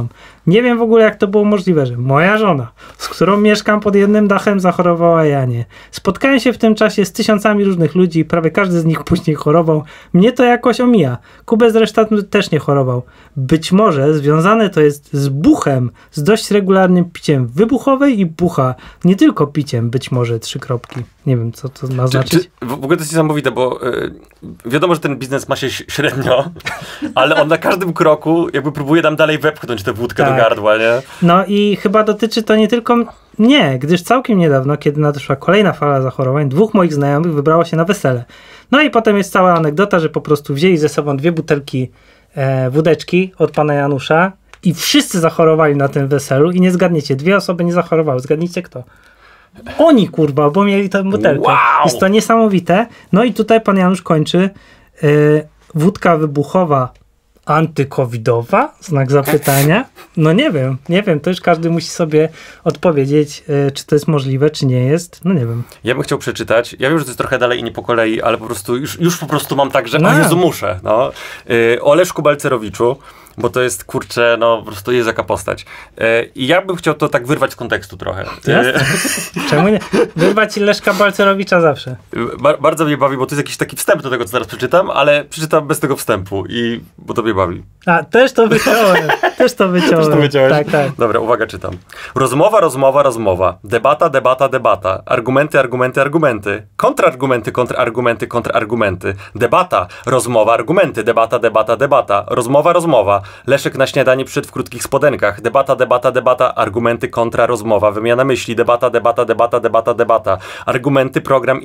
Nie wiem w ogóle, jak to było możliwe, że moja żona, z którą mieszkam pod jednym dachem, zachorowała, ja nie. Spotkałem się w tym czasie z tysiącami różnych ludzi i prawie każdy z nich później chorował. Mnie to jakoś omija. Kubę zresztą też nie chorował. Być może związane to jest z buchem, z dość regularnym piciem wybuchowej i bucha. Nie tylko piciem, być może, 3 kropki. Nie wiem, co to ma znaczyć. W ogóle to jest niesamowite, bo wiadomo, że ten biznes ma się średnio, ale on na każdym kroku jakby próbuje nam dalej wepchnąć tę wódkę do gardła, nie? No i chyba dotyczy to nie tylko mnie, gdyż całkiem niedawno, kiedy nadeszła kolejna fala zachorowań, 2 moich znajomych wybrało się na wesele. No i potem jest cała anegdota, że po prostu wzięli ze sobą 2 butelki wódeczki od pana Janusza i wszyscy zachorowali na tym weselu i nie zgadniecie, 2 osoby nie zachorowały. Zgadnijcie kto? Oni, kurwa, bo mieli tę butelkę. Wow. Jest to niesamowite. No i tutaj pan Janusz kończy. Wódka wybuchowa antykowidowa? Znak zapytania. No nie wiem. To już każdy musi sobie odpowiedzieć, czy to jest możliwe, czy nie jest. No nie wiem. Ja bym chciał przeczytać. Ja wiem, że to jest trochę dalej i nie po kolei, ale po prostu już po prostu mam tak, że Jezu, muszę. No. O Leszku Balcerowiczu, bo to jest, kurczę, no po prostu jest jaka postać. I ja bym chciał to tak wyrwać z kontekstu trochę. Czemu nie? Wyrwać Leszka Balcerowicza zawsze. Bardzo mnie bawi, bo to jest jakiś taki wstęp do tego, co teraz przeczytam, ale przeczytam bez tego wstępu, bo to mnie bawi. A, też to wyciąłem. Też to wyciąłeś? Tak. Dobra, uwaga, czytam. Rozmowa. Debata. Argumenty. Kontrargumenty. Debata. Rozmowa, argumenty. Debata. Rozmowa. Leszek na śniadanie przyszedł w krótkich spodenkach. Debata. Argumenty, kontra, rozmowa. Wymiana myśli. Debata. Argumenty, program,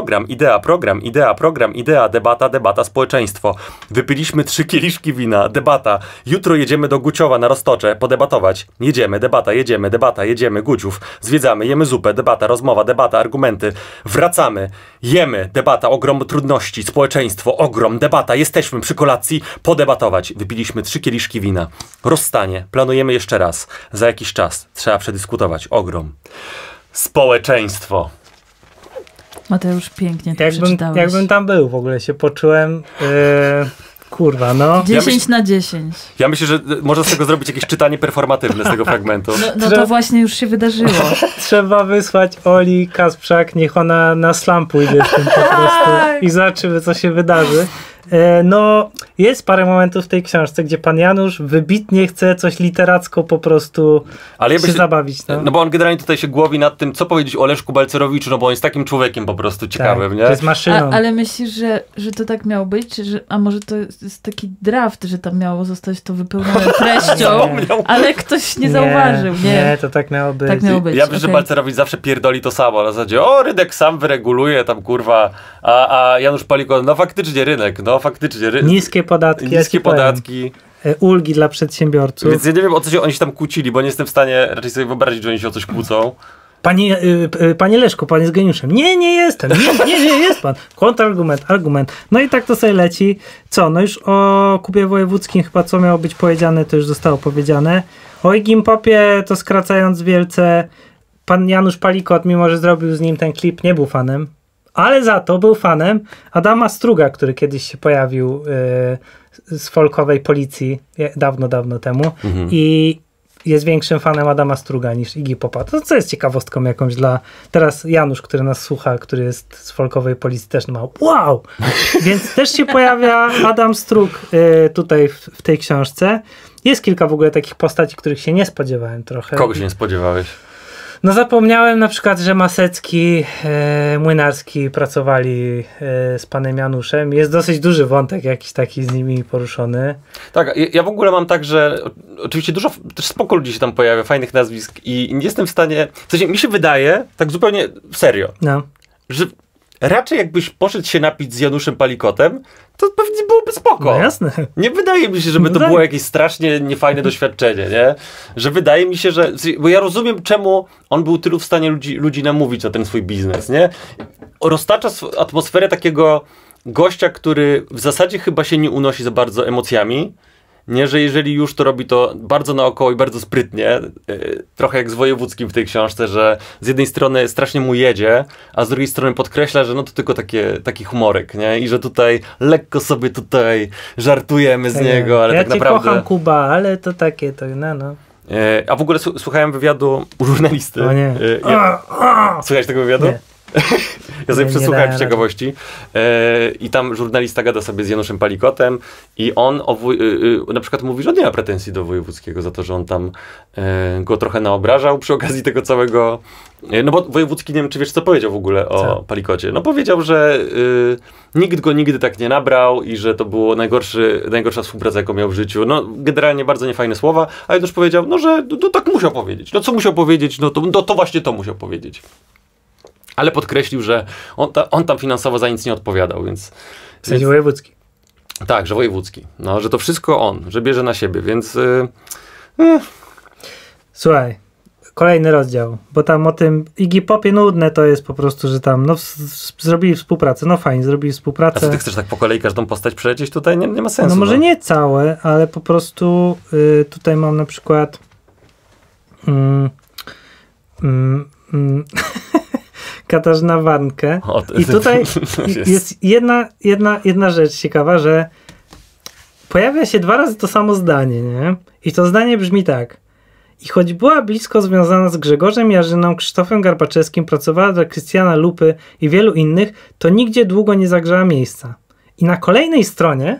idea. Debata, społeczeństwo. Wypiliśmy 3 kieliszki wina. Debata. Jutro jedziemy do Guciowa na Roztocze. Podebatować. Jedziemy. Debata. Jedziemy. Guciów. Zwiedzamy. Jemy zupę. Debata. Rozmowa. Debata. Argumenty. Wracamy. Jemy. Debata. Ogrom trudności. Społeczeństwo. Ogrom. Debata. Jesteśmy przy kolacji. Podebatować. Wypiliśmy 3 kieliszki wina. Rozstanie. Planujemy jeszcze raz. Za jakiś czas. Trzeba przedyskutować. Ogrom. Społeczeństwo. Mateusz, pięknie to przeczytałeś. Jakbym tam był, w ogóle się poczułem... Kurwa, no. 10 na 10. Ja myślę, że można z tego zrobić jakieś czytanie performatywne z tego fragmentu. No to właśnie już się wydarzyło. Trzeba wysłać Oli Kasprzak, niech ona na slam pójdzie z tym po prostu i zobaczymy, co się wydarzy. No, jest parę momentów w tej książce, gdzie pan Janusz wybitnie chce coś literacko po prostu się zabawić. No bo on generalnie tutaj się głowi nad tym, co powiedzieć o Leszku Balcerowiczu, no bo on jest takim człowiekiem po prostu ciekawym, nie? To jest maszyną. Ale myślisz, że to tak miało być? A może to jest taki draft, że tam miało zostać to wypełnione treścią, ale ktoś nie zauważył. Nie, to tak miało być. Ja myślę, że Balcerowicz zawsze pierdoli to samo. Na zasadzie, rynek sam wyreguluje tam, kurwa, a Janusz Palikot, no faktycznie rynek, Niskie podatki. Ulgi dla przedsiębiorców. Więc ja nie wiem, o co się oni się tam kłócili, bo nie jestem w stanie raczej sobie wyobrazić, że oni się o coś kłócą. Panie Leszku, pan jest geniuszem. Nie jestem. Nie, jest pan. Kontrargument. No i tak to sobie leci. Co? No już o Kubie Wojewódzkim chyba co miało być powiedziane, to już zostało powiedziane. O Igim Popie, to skracając wielce, pan Janusz Palikot, mimo że zrobił z nim ten klip, nie był fanem. Ale za to był fanem Adama Struga, który kiedyś się pojawił z folkowej Policji dawno temu i jest większym fanem Adama Struga niż Iggy Popa. To co jest ciekawostką jakąś dla... Teraz Janusz, który nas słucha, który jest z folkowej Policji, też ma wow! Więc też się pojawia Adam Strug tutaj w tej książce. Jest kilka w ogóle takich postaci, których się nie spodziewałem trochę. Kogo się nie spodziewałeś? No zapomniałem na przykład, że Masecki, Młynarski pracowali z panem Januszem. Jest dosyć duży wątek jakiś taki z nimi poruszony. Tak, ja w ogóle mam tak, że oczywiście dużo, też spoko ludzi się tam pojawia, fajnych nazwisk i nie jestem w stanie, w sensie mi się wydaje, tak zupełnie serio, że raczej jakbyś poszedł się napić z Januszem Palikotem, to pewnie byłoby spoko. No jasne. Nie wydaje mi się, żeby to było jakieś strasznie niefajne doświadczenie, nie? Że wydaje mi się, że... Bo ja rozumiem, czemu on był tylu w stanie ludzi namówić na ten swój biznes, nie? Roztacza atmosferę takiego gościa, który w zasadzie chyba się nie unosi za bardzo emocjami, nie, że jeżeli już to robi to bardzo naokoło i bardzo sprytnie, trochę jak z Wojewódzkim w tej książce, że z jednej strony strasznie mu jedzie, a z drugiej strony podkreśla, że no to tylko taki humorek, nie? I że tutaj lekko sobie tutaj żartujemy z niego, ale ja tak naprawdę... Ja cię kocham, Kuba, ale to takie, to no. A w ogóle słuchałem wywiadu u żurnalisty. O nie. Słuchałeś tego wywiadu? Nie. Ja sobie przesłuchałem z ciekawości. I tam żurnalista gada sobie z Januszem Palikotem i on na przykład mówi, że on nie ma pretensji do Wojewódzkiego za to, że on tam go trochę naobrażał przy okazji tego całego. No bo Wojewódzki, nie wiem, czy wiesz, co powiedział w ogóle o Palikocie. No powiedział, że nikt go nigdy tak nie nabrał i że to było najgorsza współpraca, jaką miał w życiu. No generalnie bardzo niefajne słowa, a Janusz powiedział, no że to tak musiał powiedzieć. No co musiał powiedzieć? No to właśnie to musiał powiedzieć. Ale podkreślił, że on tam finansowo za nic nie odpowiadał, więc... W sensie Wojewódzki. Tak, że Wojewódzki. No, że to wszystko on, że bierze na siebie, więc... Słuchaj, kolejny rozdział, bo tam o tym Iggy Popie nudne to jest po prostu, że tam zrobili współpracę, no fajnie, zrobili współpracę. A co, ty chcesz tak po kolei każdą postać przelecieć? Tutaj nie ma sensu. No może nie całe, ale po prostu tutaj mam na przykład Katarzyna Warnkę. I tutaj jest jedna rzecz ciekawa, że pojawia się 2 razy to samo zdanie, nie? I to zdanie brzmi tak. I choć była blisko związana z Grzegorzem Jarzyną, Krzysztofem Garbaczewskim, pracowała dla Krystiana Lupy i wielu innych, to nigdzie długo nie zagrzała miejsca. I na kolejnej stronie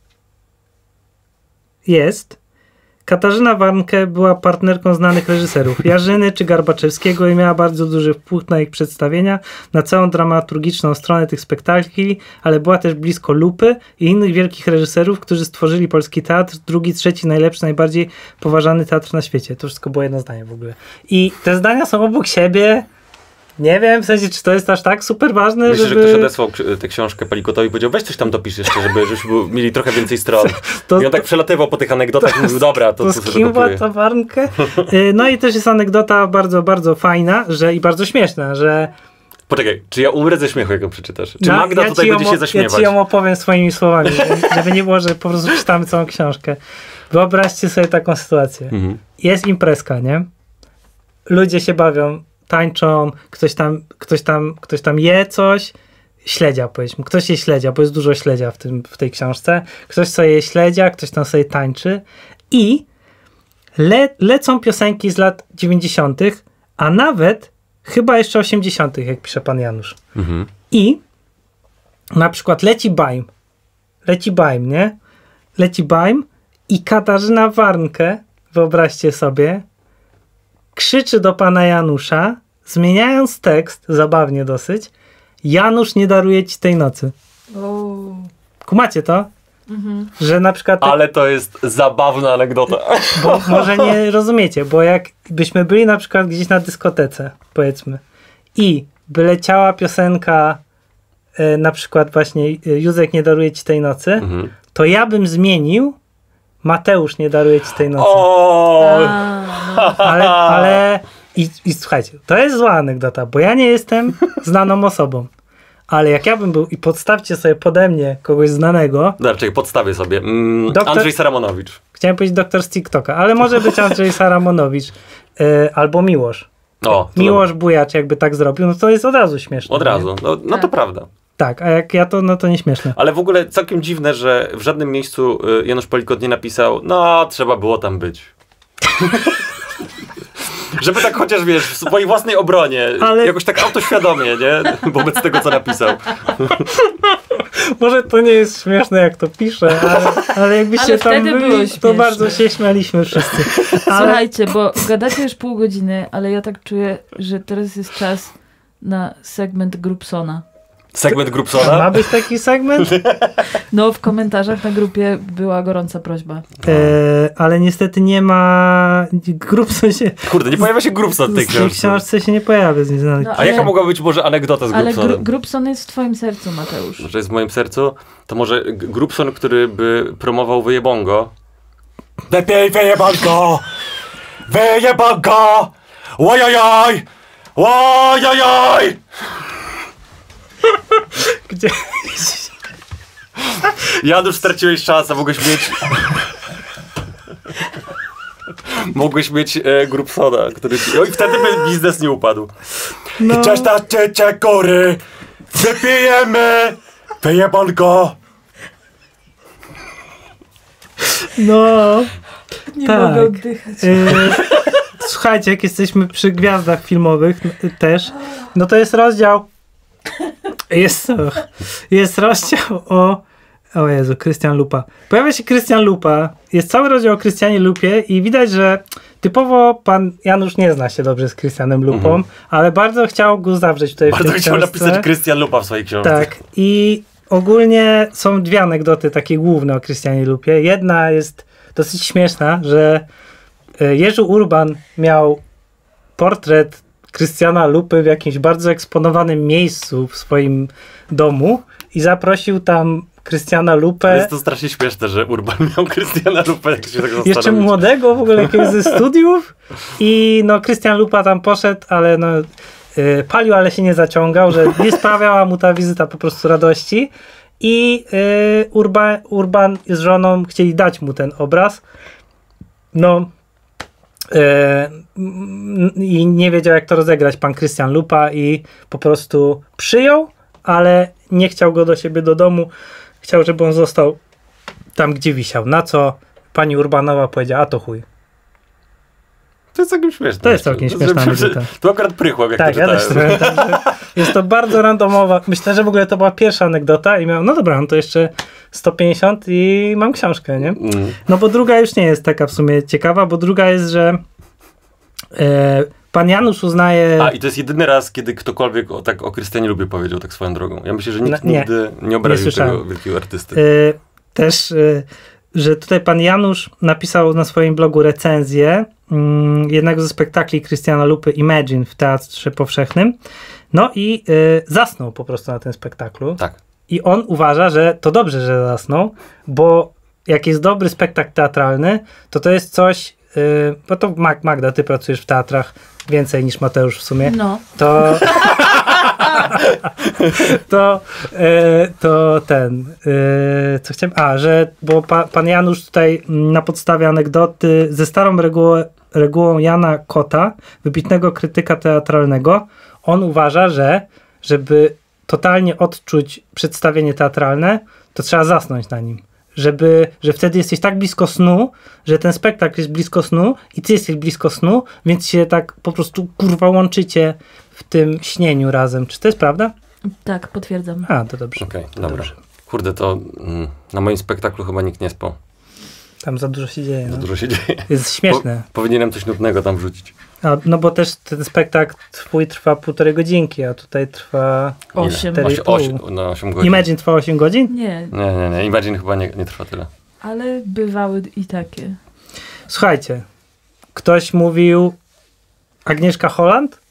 jest: Katarzyna Warnkę była partnerką znanych reżyserów Jarzyny czy Garbaczewskiego i miała bardzo duży wpływ na ich przedstawienia, na całą dramaturgiczną stronę tych spektakli, ale była też blisko Lupy i innych wielkich reżyserów, którzy stworzyli polski teatr, drugi, trzeci najlepszy, najbardziej poważany teatr na świecie. To wszystko było jedno zdanie w ogóle. I te zdania są obok siebie. Nie wiem, w sensie, czy to jest aż tak super ważne, Myślę, żeby... że ktoś odesłał tę książkę Palikotowi i powiedział, weź coś tam dopisz jeszcze, żebyśmy mieli trochę więcej stron. I on tak przelatywał po tych anegdotach i mówił, dobra, to z kim była ta Warnkę? No i też jest anegdota bardzo, bardzo fajna i bardzo śmieszna, że... Poczekaj, czy ja umrę ze śmiechu, jak ją przeczytasz? Czy Magda tutaj będzie się zaśmiewać? Ja ci ją opowiem swoimi słowami, żeby nie było, że po prostu czytamy całą książkę. Wyobraźcie sobie taką sytuację. Mhm. Jest imprezka, nie? Ludzie się bawią, tańczą, ktoś tam je coś, śledzia powiedzmy, ktoś je śledzia, bo jest dużo śledzia w tej książce, ktoś sobie je śledzia, ktoś tam sobie tańczy i lecą piosenki z lat 90., a nawet chyba jeszcze 80., jak pisze pan Janusz. Mhm. I na przykład leci Bajm, nie? Leci Bajm i Katarzyna Warnkę, wyobraźcie sobie, krzyczy do pana Janusza, zmieniając tekst, zabawnie dosyć, Janusz nie daruje ci tej nocy. Kumacie to? Mhm. Że na przykład... Ale to jest zabawna anegdota. Bo może nie rozumiecie, bo jak byśmy byli na przykład gdzieś na dyskotece, powiedzmy, i by leciała piosenka na przykład właśnie Józek nie daruje ci tej nocy, to ja bym zmienił Mateusz nie daruje ci tej nocy. Ale i słuchajcie, to jest zła anegdota, bo ja nie jestem znaną osobą. Ale jak ja bym był i podstawcie sobie pode mnie kogoś znanego... Czekaj, podstawię sobie. Andrzej Saramonowicz. Chciałem powiedzieć doktor z TikToka, ale może być Andrzej Saramonowicz. Albo Miłosz. Miłosz Bujacz jakby tak zrobił, no to jest od razu śmieszne. Od razu, no to prawda. Tak, a jak ja to, no to nieśmieszne. Ale w ogóle całkiem dziwne, że w żadnym miejscu Janusz Palikot nie napisał, no trzeba było tam być. Żeby tak chociaż, wiesz, w swojej własnej obronie, jakoś tak autoświadomie, nie? Wobec tego, co napisał. Może to nie jest śmieszne, jak to pisze, ale jakby się tam byli, to bardzo się śmialiśmy wszyscy. Słuchajcie, bo gadacie już pół godziny, ale ja tak czuję, że teraz jest czas na segment Grubsona. Segment Grubsona? Ma być taki segment? No, w komentarzach na grupie była gorąca prośba. Ale niestety nie ma... Grubson się... Kurde, nie pojawia się Grubson w tej książce. W książce się nie pojawia. No, a jaka mogła być może anegdota z Grubsonem? Ale Grubson jest w twoim sercu, Mateusz. Że jest w moim sercu? To może Grubson, który by promował Wyjebongo? Lepiej Wyjebongo! Wyjebongo! Łajajaj! Łajajaj! Gdzie? Janusz, straciłeś szansę, mogłeś mieć Grubsona, który... I wtedy by biznes nie upadł. No. Cześć na ciecie góry, wypijemy, wyjebonko. No, Nie mogę oddychać. Słuchajcie, jak jesteśmy przy gwiazdach filmowych też, no to jest rozdział jest rozdział o Jezu, Krystian Lupa. Pojawia się Krystian Lupa, jest cały rozdział o Krystianie Lupie i widać, że typowo pan Janusz nie zna się dobrze z Krystianem Lupą, ale bardzo chciał go zawrzeć tutaj w tej książce. Bardzo chciał napisać Krystian Lupa w swojej książce. Tak, i ogólnie są dwie anegdoty takie główne o Krystianie Lupie. Jedna jest dosyć śmieszna, że Jerzy Urban miał portret Krystiana Lupy w jakimś bardzo eksponowanym miejscu w swoim domu i zaprosił tam Krystiana Lupę. Jest to strasznie śmieszne, że Urban miał Krystiana Lupę, jak się tak zastanowić. Jeszcze młodego, w ogóle jakiegoś ze studiów i no Krystian Lupa tam poszedł, ale no palił, ale się nie zaciągał, że nie sprawiała mu ta wizyta po prostu radości i Urban z żoną chcieli dać mu ten obraz. No i nie wiedział, jak to rozegrać pan Krystian Lupa i po prostu przyjął, ale nie chciał go do siebie do domu. Chciał, żeby on został tam, gdzie wisiał. Na co pani Urbanowa powiedziała, a to chuj. To jest całkiem śmieszne. To jest całkiem śmieszna anegdota. To akurat prychłem, jak tak, to czytałem. Jest to bardzo randomowa. Myślę, że w ogóle to była pierwsza anegdota i miał, no dobra, no to jeszcze 150 i mam książkę, nie? No bo druga już nie jest taka w sumie ciekawa, bo druga jest, że pan Janusz uznaje... A, i to jest jedyny raz, kiedy ktokolwiek o Krystianie Lupie powiedział tak swoją drogą. Ja myślę, że nikt nigdy nie obraził tego wielkiego artysty. Też, że tutaj pan Janusz napisał na swoim blogu recenzję jednego ze spektakli Krystiana Lupy Imagine w Teatrze Powszechnym. No i zasnął po prostu na tym spektaklu. Tak. I on uważa, że to dobrze, że zasnął, bo jak jest dobry spektakl teatralny, to jest coś, bo to Magda, ty pracujesz w teatrach więcej niż Mateusz w sumie. No. Co chciałem, bo pan Janusz tutaj na podstawie anegdoty ze starą regułą Jana Kota, wybitnego krytyka teatralnego, on uważa, że żeby totalnie odczuć przedstawienie teatralne, to trzeba zasnąć na nim. Że wtedy jesteś tak blisko snu, że ten spektakl jest blisko snu i ty jesteś blisko snu, więc się tak po prostu kurwa łączycie w tym śnieniu razem. Czy to jest prawda? Tak, potwierdzam. A, to dobrze. Okej, dobra. Kurde, to na moim spektaklu chyba nikt nie spał. Tam za dużo się dzieje. Za dużo się dzieje. Jest śmieszne. Powinienem coś nudnego tam wrzucić. No bo też ten spektakl twój trwa 1,5 godzinki, a tutaj trwa 8 godzin. Imagine trwa 8 godzin? Nie. Imagine chyba nie trwa tyle. Ale bywały i takie. Słuchajcie, ktoś mówił Agnieszka Holland?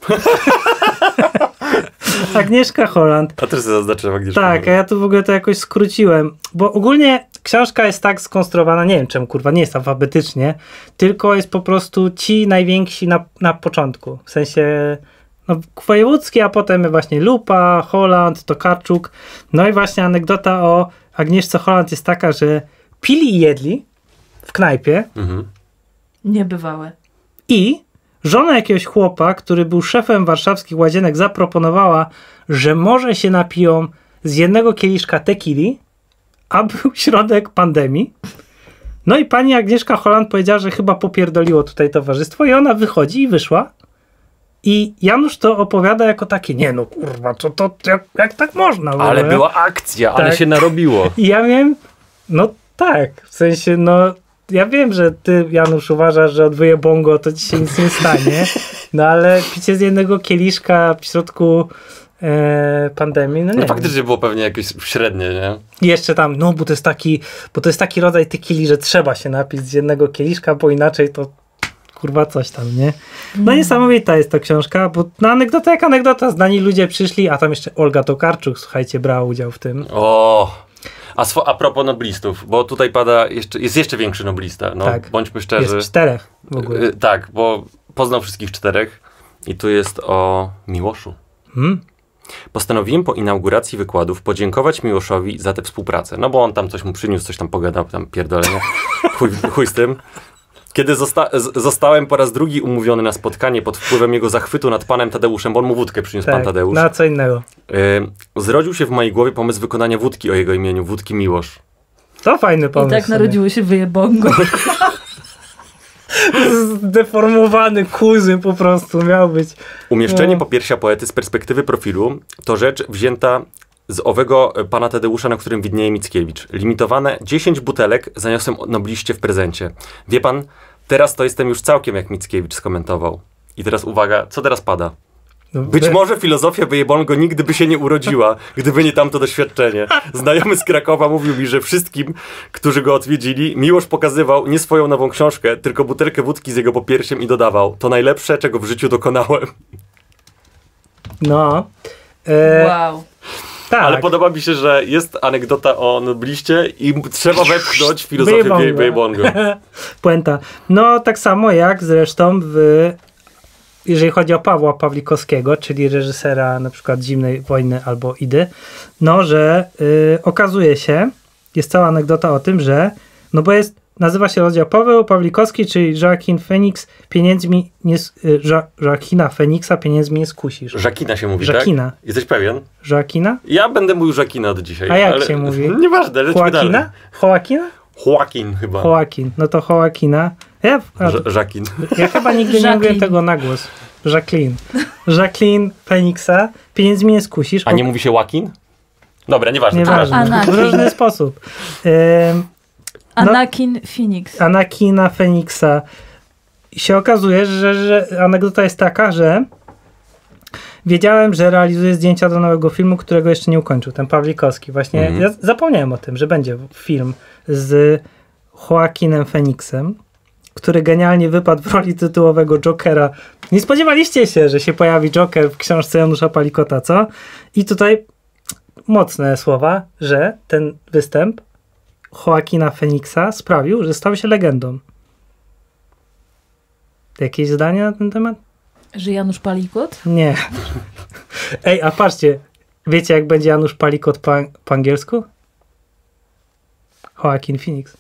Agnieszka Holland. A też sobie zaznaczyłem Agnieszkę. Tak, a ja tu w ogóle to jakoś skróciłem, bo ogólnie książka jest tak skonstruowana, nie wiem czemu kurwa, nie jest alfabetycznie, tylko jest po prostu ci najwięksi na początku, w sensie wojewódzki, a potem właśnie Lupa, Holland, Tokarczuk. No i właśnie anegdota o Agnieszce Holland jest taka, że pili i jedli w knajpie. Niebywałe. I żona jakiegoś chłopa, który był szefem warszawskich Łazienek, zaproponowała, że może się napiją z jednego kieliszka tequili, a był środek pandemii. No i pani Agnieszka Holland powiedziała, że chyba popierdoliło tutaj towarzystwo i ona wychodzi i wyszła. I Janusz to opowiada jako takie, nie no kurwa, jak tak można? Ale była akcja, tak. Ale się narobiło. I ja wiem, no tak, w sensie ja wiem, że ty, Janusz, uważasz, że od wyjebongo to ci się nic nie stanie, no ale picie z jednego kieliszka w środku pandemii, no nie. No faktycznie było pewnie jakieś średnie, nie? I jeszcze tam, bo to jest taki rodzaj tequili, że trzeba się napić z jednego kieliszka, bo inaczej to kurwa coś tam, nie? No niesamowita jest to książka, bo anegdota jak anegdota, znani ludzie przyszli, a tam jeszcze Olga Tokarczuk, słuchajcie, brała udział w tym. A propos noblistów, bo tutaj jest jeszcze większy noblista, tak, bądźmy szczerzy. Jest 4 w ogóle. Tak, bo poznał wszystkich 4 i tu jest o Miłoszu. Postanowiłem po inauguracji wykładów podziękować Miłoszowi za tę współpracę, no bo on tam coś mu przyniósł, coś tam pogadał, tam pierdolenia, chuj z tym. Kiedy zostałem po raz drugi umówiony na spotkanie pod wpływem jego zachwytu nad panem Tadeuszem, bo on mu wódkę przyniósł, pan Tadeusz. Na co innego. Zrodził się w mojej głowie pomysł wykonania wódki o jego imieniu, wódki Miłosz. To fajny pomysł. I tak narodziło się wyjebongo. Zdeformowany kuzyn po prostu miał być. Umieszczenie popiersia poety z perspektywy profilu to rzecz wzięta z owego pana Tadeusza, na którym widnieje Mickiewicz. Limitowane 10 butelek zaniosłem nobliście w prezencie. Wie pan, teraz to jestem już całkiem jak Mickiewicz skomentował. I teraz uwaga, co teraz pada? Być może filozofia wyjebongo nigdy by się nie urodziła, gdyby nie tamto doświadczenie. Znajomy z Krakowa mówił mi, że wszystkim, którzy go odwiedzili, Miłosz pokazywał nie swoją nową książkę, tylko butelkę wódki z jego popiersiem i dodawał: to najlepsze, czego w życiu dokonałem. No. Wow. Tak. Ale podoba mi się, że jest anegdota o nobliście i trzeba wepchnąć filozofię wyjebongo. Puenta. No tak samo jak zresztą jeżeli chodzi o Pawła Pawlikowskiego, czyli reżysera na przykład Zimnej Wojny albo Idy, no, że okazuje się, jest cała anegdota o tym, że, no bo nazywa się rozdział Paweł Pawlikowski, czyli Joaquin Phoenix, pieniędzmi nie, Joaquina Phoenixa pieniędzmi nie skusisz. Joaquina się mówi, Joaquina. tak? Jesteś pewien? Joaquina? Ja będę mówił Joaquina od dzisiaj. A jak się mówi? Nieważne, lecimy dalej. Joaquina? Joaquin chyba. Joaquin. No to Joaquina. Joaquin. Ja chyba nigdy nie mówiłem tego na głos. Jacqueline Phoenixa. Pieniędzmi nie skusisz. A nie mówi się Joaquin? Dobra, nieważne. W różny sposób. Anakin Phoenix. Anakina Phoenixa. I się okazuje, że anegdota jest taka, że wiedziałem, że realizuje zdjęcia do nowego filmu, którego jeszcze nie ukończył. Ten Pawlikowski. Właśnie ja zapomniałem o tym, że będzie film z Joaquinem Phoenixem, który genialnie wypadł w roli tytułowego Jokera. Nie spodziewaliście się, że się pojawi Joker w książce Janusza Palikota, co? I tutaj mocne słowa, że ten występ Joaquina Phoenixa sprawił, że stał się legendą. Jakieś zdania na ten temat? Że Janusz Palikot? Nie. Ej, a patrzcie, wiecie jak będzie Janusz Palikot po angielsku? Joaquin Phoenix.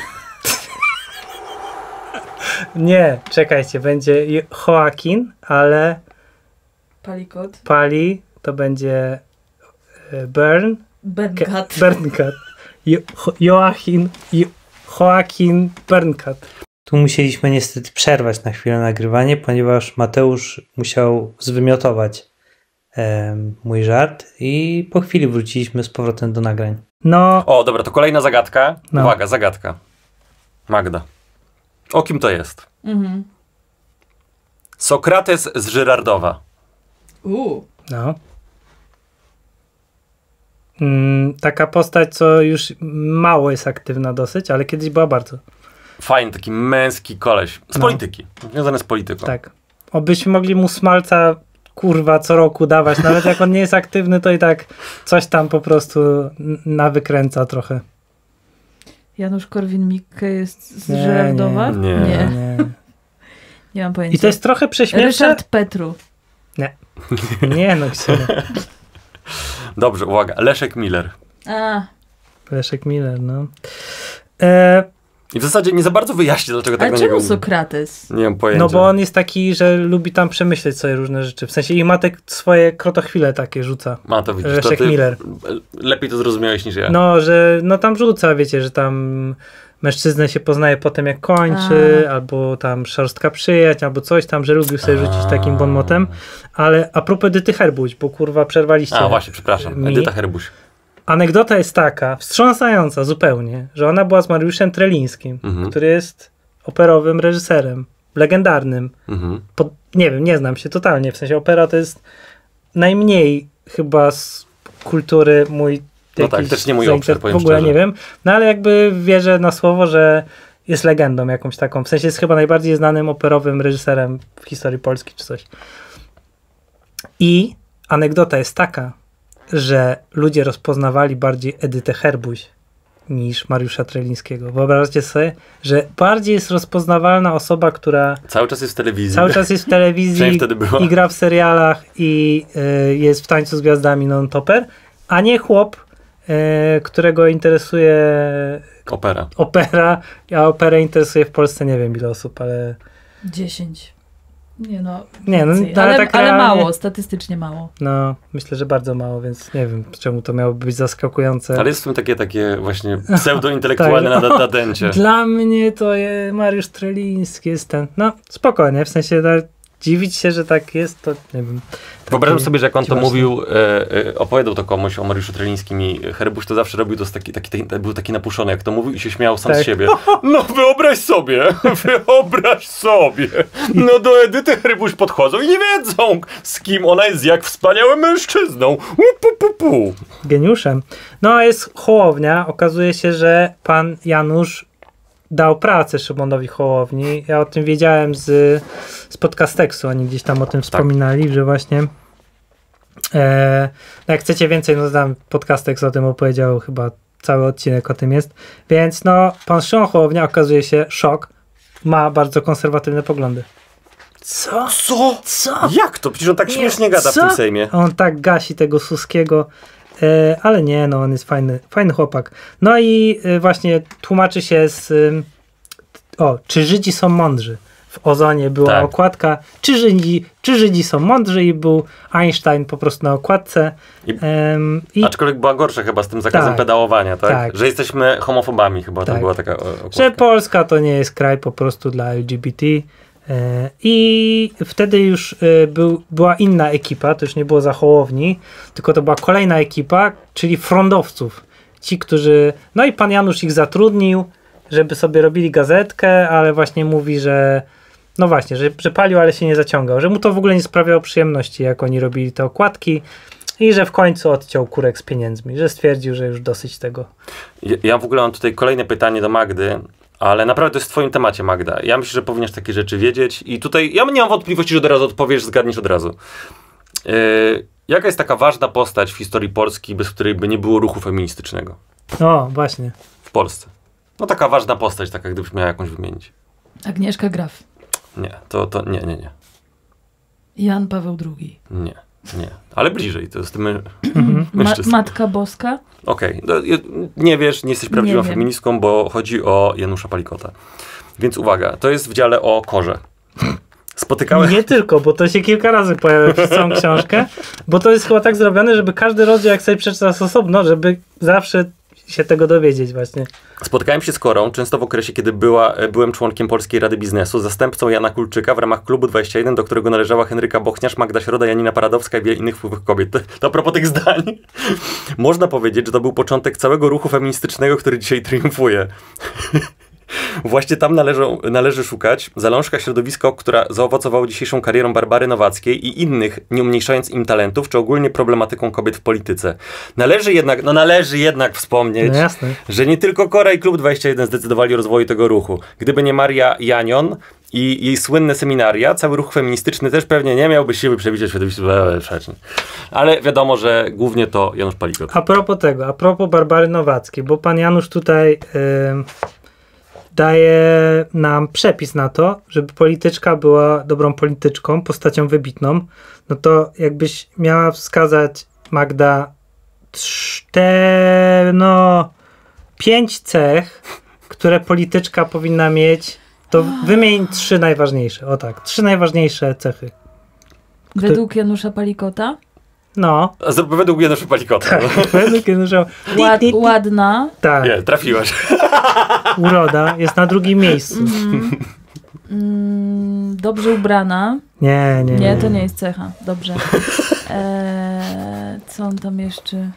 Nie, czekajcie, będzie Joaquin, ale Palikot. Pali to będzie Bernkat. Joaquin Bernkat. Tu musieliśmy niestety przerwać na chwilę nagrywanie, ponieważ Mateusz musiał zwymiotować mój żart i po chwili wróciliśmy z powrotem do nagrań. No. O, dobra, to kolejna zagadka. No. Uwaga, zagadka. Magda. O kim to jest? Sokrates z Żyrardowa. No. Taka postać, co już mało jest aktywna dosyć, ale kiedyś była bardzo. Fajny, taki męski koleś. Z polityki. Związany z polityką. Tak. Obyśmy mogli mu smalca, kurwa, co roku dawać. Nawet jak on nie jest aktywny, to i tak coś tam po prostu nawykręca trochę. Janusz Korwin-Mikke jest z Żyrardowa? Nie. Nie mam pojęcia. I to jest trochę prześmieszne. Ryszard Petru. Nie, no gdzie. Dobrze, uwaga. Leszek Miller. Leszek Miller, no. I w zasadzie nie za bardzo wyjaśnię, dlaczego tak na niego... Ale czemu Sokrates? Nie mam pojęcia. No bo on jest taki, że lubi tam przemyśleć sobie różne rzeczy. W sensie i ma te swoje krotochwile takie rzuca. Ma to, widzisz, Leszek Miller. Lepiej to zrozumiałeś niż ja. No, że tam rzuca, wiecie, że tam mężczyznę się poznaje potem jak kończy, albo tam szorstka przyjaźń, albo coś tam, że lubił sobie rzucić takim bonmotem. Ale a propos Edyty Herbuś, bo kurwa przerwaliście. A właśnie, przepraszam. Edyta Herbuś. Anegdota jest taka, wstrząsająca zupełnie, że ona była z Mariuszem Trelińskim, który jest operowym reżyserem, legendarnym. Nie wiem, nie znam się totalnie, w sensie opera to jest najmniej chyba z kultury mój no tak, też nie mój obszar, powiem w ogóle szczerze. Nie wiem, no ale jakby wierzę na słowo, że jest legendą jakąś taką, w sensie jest chyba najbardziej znanym operowym reżyserem w historii Polski czy coś. I anegdota jest taka, że ludzie rozpoznawali bardziej Edytę Herbuś niż Mariusza Trelińskiego. Wyobraźcie sobie, że bardziej jest rozpoznawalna osoba, która cały czas jest w telewizji. Cały czas jest w telewizji i gra w serialach i jest w Tańcu z Gwiazdami non-topper, a nie chłop, którego interesuje opera. A operę interesuje w Polsce nie wiem ile osób, ale 10. Ale mało, statystycznie mało. No, myślę, że bardzo mało, więc nie wiem, czemu to miałoby być zaskakujące. Ale jest w tym takie właśnie pseudointelektualne nadęcie. Dla mnie to Mariusz Treliński jest ten, spokojnie, w sensie dziwić się, że tak jest, to nie wiem. Wyobrażam sobie, że jak on to mówił, opowiadał to komuś o Mariuszu Trelińskim i Herbuś to zawsze robił, był taki napuszony, jak to mówił i się śmiał sam z siebie. No wyobraź sobie! No do Edyty Herbuś podchodzą i nie wiedzą, z kim ona jest, jak wspaniałym mężczyzną. Geniuszem. No a jest Hołownia. Okazuje się, że pan Janusz dał pracę Szymonowi Hołowni. Ja o tym wiedziałem z Podcasteksu. Oni gdzieś tam o tym wspominali, że właśnie jak chcecie więcej, znam Podcasteks o tym opowiedział, chyba cały odcinek o tym jest. Więc pan Szymon Hołownia, okazuje się, szok, ma bardzo konserwatywne poglądy. Co? Jak to? Przecież on tak śmiesznie gada w tym Sejmie. On tak gasi tego Suskiego. Ale nie, on jest fajny chłopak. No i właśnie tłumaczy się czy Żydzi są mądrzy. W Ozonie była okładka, czy Żydzi są mądrzy i był Einstein po prostu na okładce. Aczkolwiek była gorsza chyba z tym zakazem pedałowania, tak? Że jesteśmy homofobami chyba, to była taka okładka. Że Polska to nie jest kraj po prostu dla LGBT. I wtedy już była inna ekipa, to już nie było za Hołowni, tylko to była kolejna ekipa, czyli frondowców. Ci, którzy... No i pan Janusz ich zatrudnił, żeby sobie robili gazetkę, ale właśnie mówi, że że palił, ale się nie zaciągał, że mu to w ogóle nie sprawiało przyjemności, jak oni robili te okładki i że w końcu odciął kurek z pieniędzmi, że stwierdził, że już dosyć tego. Ja w ogóle mam tutaj kolejne pytanie do Magdy. Ale naprawdę to jest w twoim temacie, Magda. Ja myślę, że powinnaś takie rzeczy wiedzieć i tutaj ja nie mam wątpliwości, że od razu odpowiesz, zgadniesz od razu. Jaka jest taka ważna postać w historii Polski, bez której by nie było ruchu feministycznego? O, właśnie. W Polsce. Taka ważna postać, gdybyś miała jakąś wymienić. Agnieszka Graf. Nie, nie. Jan Paweł II. Nie. Ale bliżej, to jest tym mężczyzną. Matka Boska? Okej. Nie wiesz, nie jesteś prawdziwą feministką, bo chodzi o Janusza Palikota. Więc uwaga, to jest w dziale o korze. Nie tylko, bo to się kilka razy pojawia przez całą książkę, bo to jest chyba tak zrobione, żeby każdy rozdział, jak sobie przeczytasz osobno, żeby zawsze się tego dowiedzieć właśnie. Spotkałem się z Korą, często w okresie, kiedy byłem członkiem Polskiej Rady Biznesu, zastępcą Jana Kulczyka w ramach Klubu 21, do którego należała Henryka Bochniarz, Magda Środa, Janina Paradowska i wiele innych wpływowych kobiet. To a propos tych zdań. Można powiedzieć, że to był początek całego ruchu feministycznego, który dzisiaj triumfuje. Właśnie tam należy szukać zalążka środowiska, która zaowocowało dzisiejszą karierą Barbary Nowackiej i innych, nie umniejszając im talentów, czy ogólnie problematyką kobiet w polityce. Należy jednak wspomnieć, że nie tylko Kora i Klub 21 zdecydowali o rozwoju tego ruchu. Gdyby nie Maria Janion i jej słynne seminaria, cały ruch feministyczny też pewnie nie miałby siły przebicia środowiska. Ale wiadomo, że głównie to Janusz Palikot. A propos Barbary Nowackiej, bo pan Janusz tutaj... daje nam przepis na to, żeby polityczka była dobrą polityczką, postacią wybitną, no to jakbyś miała wskazać, Magda, 5 cech, które polityczka powinna mieć, to wymień 3 najważniejsze. 3 najważniejsze cechy. Według Janusza Palikota? No. Według Janusza Palikota. Tak, według Janusza. Ładna. Tak. Nie, trafiłaś. Uroda jest na drugim miejscu. Dobrze ubrana. Nie, to nie jest cecha. Dobrze. Co on tam jeszcze?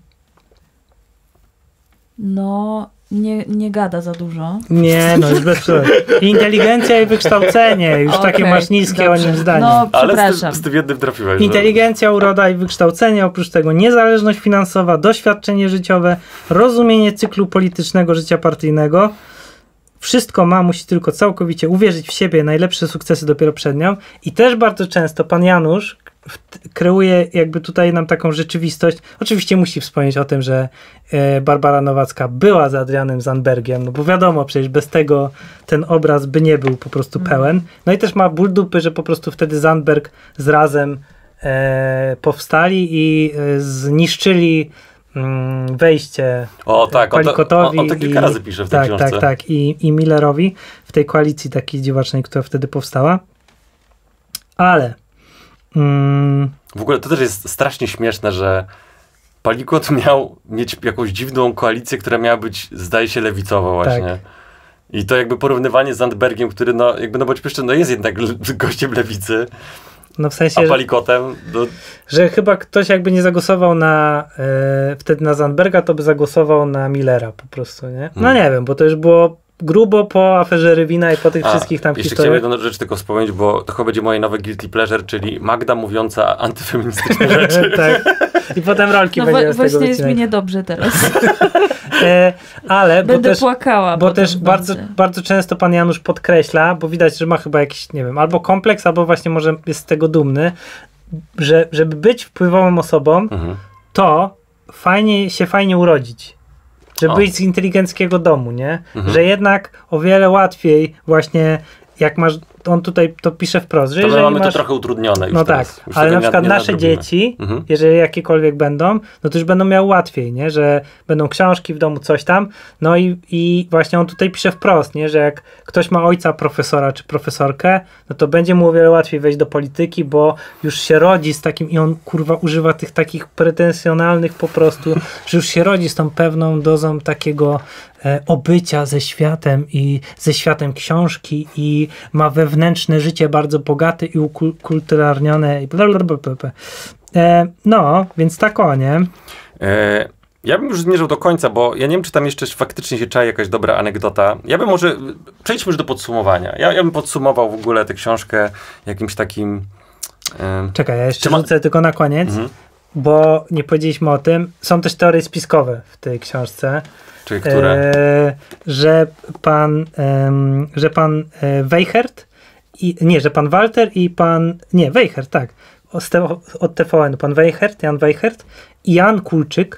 Nie gada za dużo. Nie, już bez przerwy. Inteligencja i wykształcenie. Już takie masz niskie o nim zdanie. Przepraszam. Ale z tym jednym trafiłeś. Inteligencja, uroda i wykształcenie. Oprócz tego niezależność finansowa, doświadczenie życiowe, rozumienie cyklu politycznego życia partyjnego. Wszystko musi tylko całkowicie uwierzyć w siebie. Najlepsze sukcesy dopiero przed nią. I też bardzo często pan Janusz kreuje jakby tutaj nam taką rzeczywistość. Oczywiście musi wspomnieć o tym, że Barbara Nowacka była z Adrianem Zandbergiem, bo wiadomo, przecież bez tego ten obraz by nie był po prostu pełen. No i też ma ból dupy, że po prostu wtedy Zandberg z Razem powstali i zniszczyli wejście Palikotowi. On to kilka razy pisze w tej książce. Tak. I Millerowi w tej koalicji takiej dziwacznej, która wtedy powstała. Ale w ogóle to też jest strasznie śmieszne, że Palikot miał mieć jakąś dziwną koalicję, która miała być, zdaje się, lewicowa właśnie. Tak. I to jakby porównywanie z Zandbergiem, który no bądź pierwszy, jest jednak gościem lewicy. No w sensie, a Palikotem... Że chyba ktoś jakby nie zagłosował wtedy na Zandberga, to by zagłosował na Millera po prostu, nie? No nie wiem, bo to już było grubo po aferze Rywina i po tych wszystkich tam historiach. Chciałem jedną rzecz tylko wspomnieć, bo to chyba będzie moje nowe guilty pleasure, czyli Magda mówiąca antyfeministyczne rzeczy. Tak. I potem rolki będzie z tego właśnie wycinać. jest mi niedobrze teraz. Ale będę płakała. Bo też bardzo często pan Janusz podkreśla, bo widać, że ma chyba jakiś, nie wiem, albo kompleks, albo właśnie może jest z tego dumny, że żeby być wpływową osobą, to fajnie urodzić. Żeby być z inteligenckiego domu, nie? Że jednak o wiele łatwiej właśnie, jak masz, on tutaj to pisze wprost, że to jeżeli mamy masz... to trochę utrudnione już no teraz. Tak, ale na przykład nasze dzieci, jeżeli jakiekolwiek będą, no to już będą miały łatwiej, nie? Że będą książki w domu, coś tam, no i właśnie on tutaj pisze wprost, nie? Że jak ktoś ma ojca profesora czy profesorkę, no to będzie mu o wiele łatwiej wejść do polityki, bo już się rodzi z takim, i on kurwa używa tych takich pretensjonalnych po prostu, że już się rodzi z tą pewną dozą takiego obycia ze światem i ze światem książki i ma wewnętrzne życie bardzo bogate i ukulturalnione i blablabla. No, więc tak nie? Ja bym już zmierzał do końca, bo ja nie wiem, czy tam jeszcze faktycznie się czai jakaś dobra anegdota. Ja bym może, przejdźmy już do podsumowania. Ja bym podsumował w ogóle tę książkę jakimś takim... Czekaj, ja jeszcze rzucę tylko na koniec, bo nie powiedzieliśmy o tym. Są też teorie spiskowe w tej książce. Czyli które? Że pan Weichert że pan Walter i pan... Nie, Weichert, tak. Od TVN. Pan Weichert, Jan Weichert i Jan Kulczyk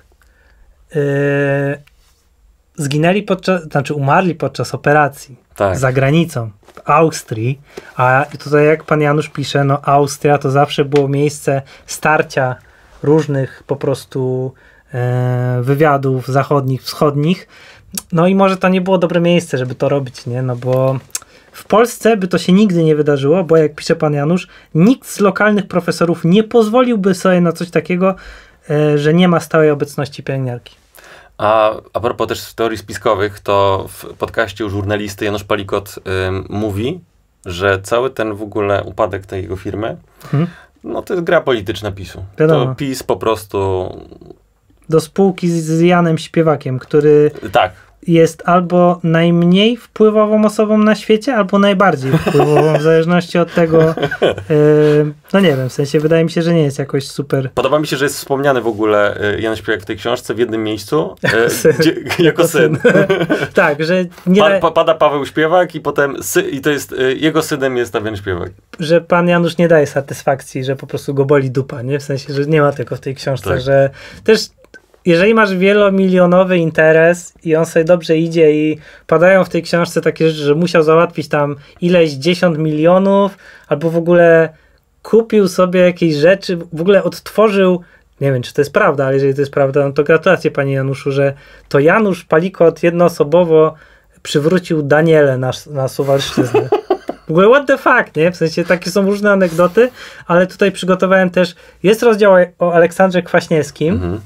umarli podczas operacji za granicą, w Austrii. A tutaj jak pan Janusz pisze, no Austria to zawsze było miejsce starcia różnych po prostu wywiadów zachodnich, wschodnich. No i może to nie było dobre miejsce, żeby to robić, nie? No bo w Polsce by to się nigdy nie wydarzyło, bo jak pisze pan Janusz, nikt z lokalnych profesorów nie pozwoliłby sobie na coś takiego, że nie ma stałej obecności pielęgniarki. A propos też teorii spiskowych, to w podcaście u żurnalisty Janusz Palikot mówi, że cały ten w ogóle upadek tej jego firmy, no to jest gra polityczna PiS-u. Wiadomo. To PiS po prostu... Do spółki z Janem Śpiewakiem, który jest albo najmniej wpływową osobą na świecie, albo najbardziej wpływową, w zależności od tego, no nie wiem, w sensie wydaje mi się, że nie jest jakoś super. Podoba mi się, że jest wspomniany w ogóle Jan Śpiewak w tej książce w jednym miejscu, jako syn. Tak, że pada Paweł Śpiewak i potem i to jest, jego synem jest Jan Śpiewak. Że pan Janusz nie daje satysfakcji, że po prostu go boli dupa, nie? W sensie, że nie ma tego w tej książce, że też jeżeli masz wielomilionowy interes i on sobie dobrze idzie i padają w tej książce takie rzeczy, że musiał załatwić tam ileś 10 milionów, albo w ogóle kupił sobie jakieś rzeczy, w ogóle odtworzył, nie wiem, czy to jest prawda, ale jeżeli to jest prawda, no to gratulacje panie Januszu, że to Janusz Palikot jednoosobowo przywrócił Danielę na Suwalszczyznę. W ogóle what the fuck, nie? W sensie takie są różne anegdoty, ale tutaj przygotowałem też, jest rozdział o Aleksandrze Kwaśniewskim,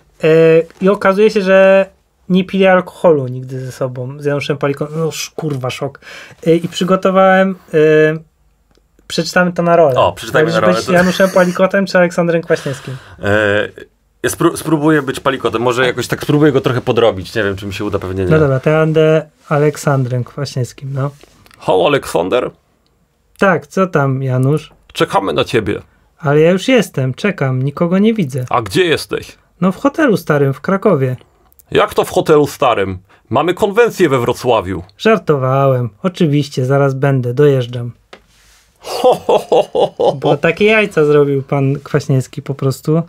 i okazuje się, że nie pili alkoholu nigdy ze sobą, z Januszem Palikotem. No kurwa, szok. I przygotowałem, przeczytamy to na rolę. Przeczytajmy na rolę. Być Januszem Palikotem czy Aleksandrem Kwaśniewskim? Ja spróbuję być Palikotem. Może jakoś tak spróbuję go trochę podrobić. Nie wiem, czy mi się uda, pewnie nie. No dobra, to ja będę Aleksandrem Kwaśniewskim, no. Halo, Aleksander? Tak, co tam, Janusz? Czekamy na ciebie. Ale ja już jestem, czekam, nikogo nie widzę. A gdzie jesteś? No w hotelu starym w Krakowie. Jak to w hotelu starym? Mamy konwencję we Wrocławiu. Żartowałem. Oczywiście, zaraz będę, dojeżdżam. Bo takie jajca zrobił pan Kwaśniewski po prostu.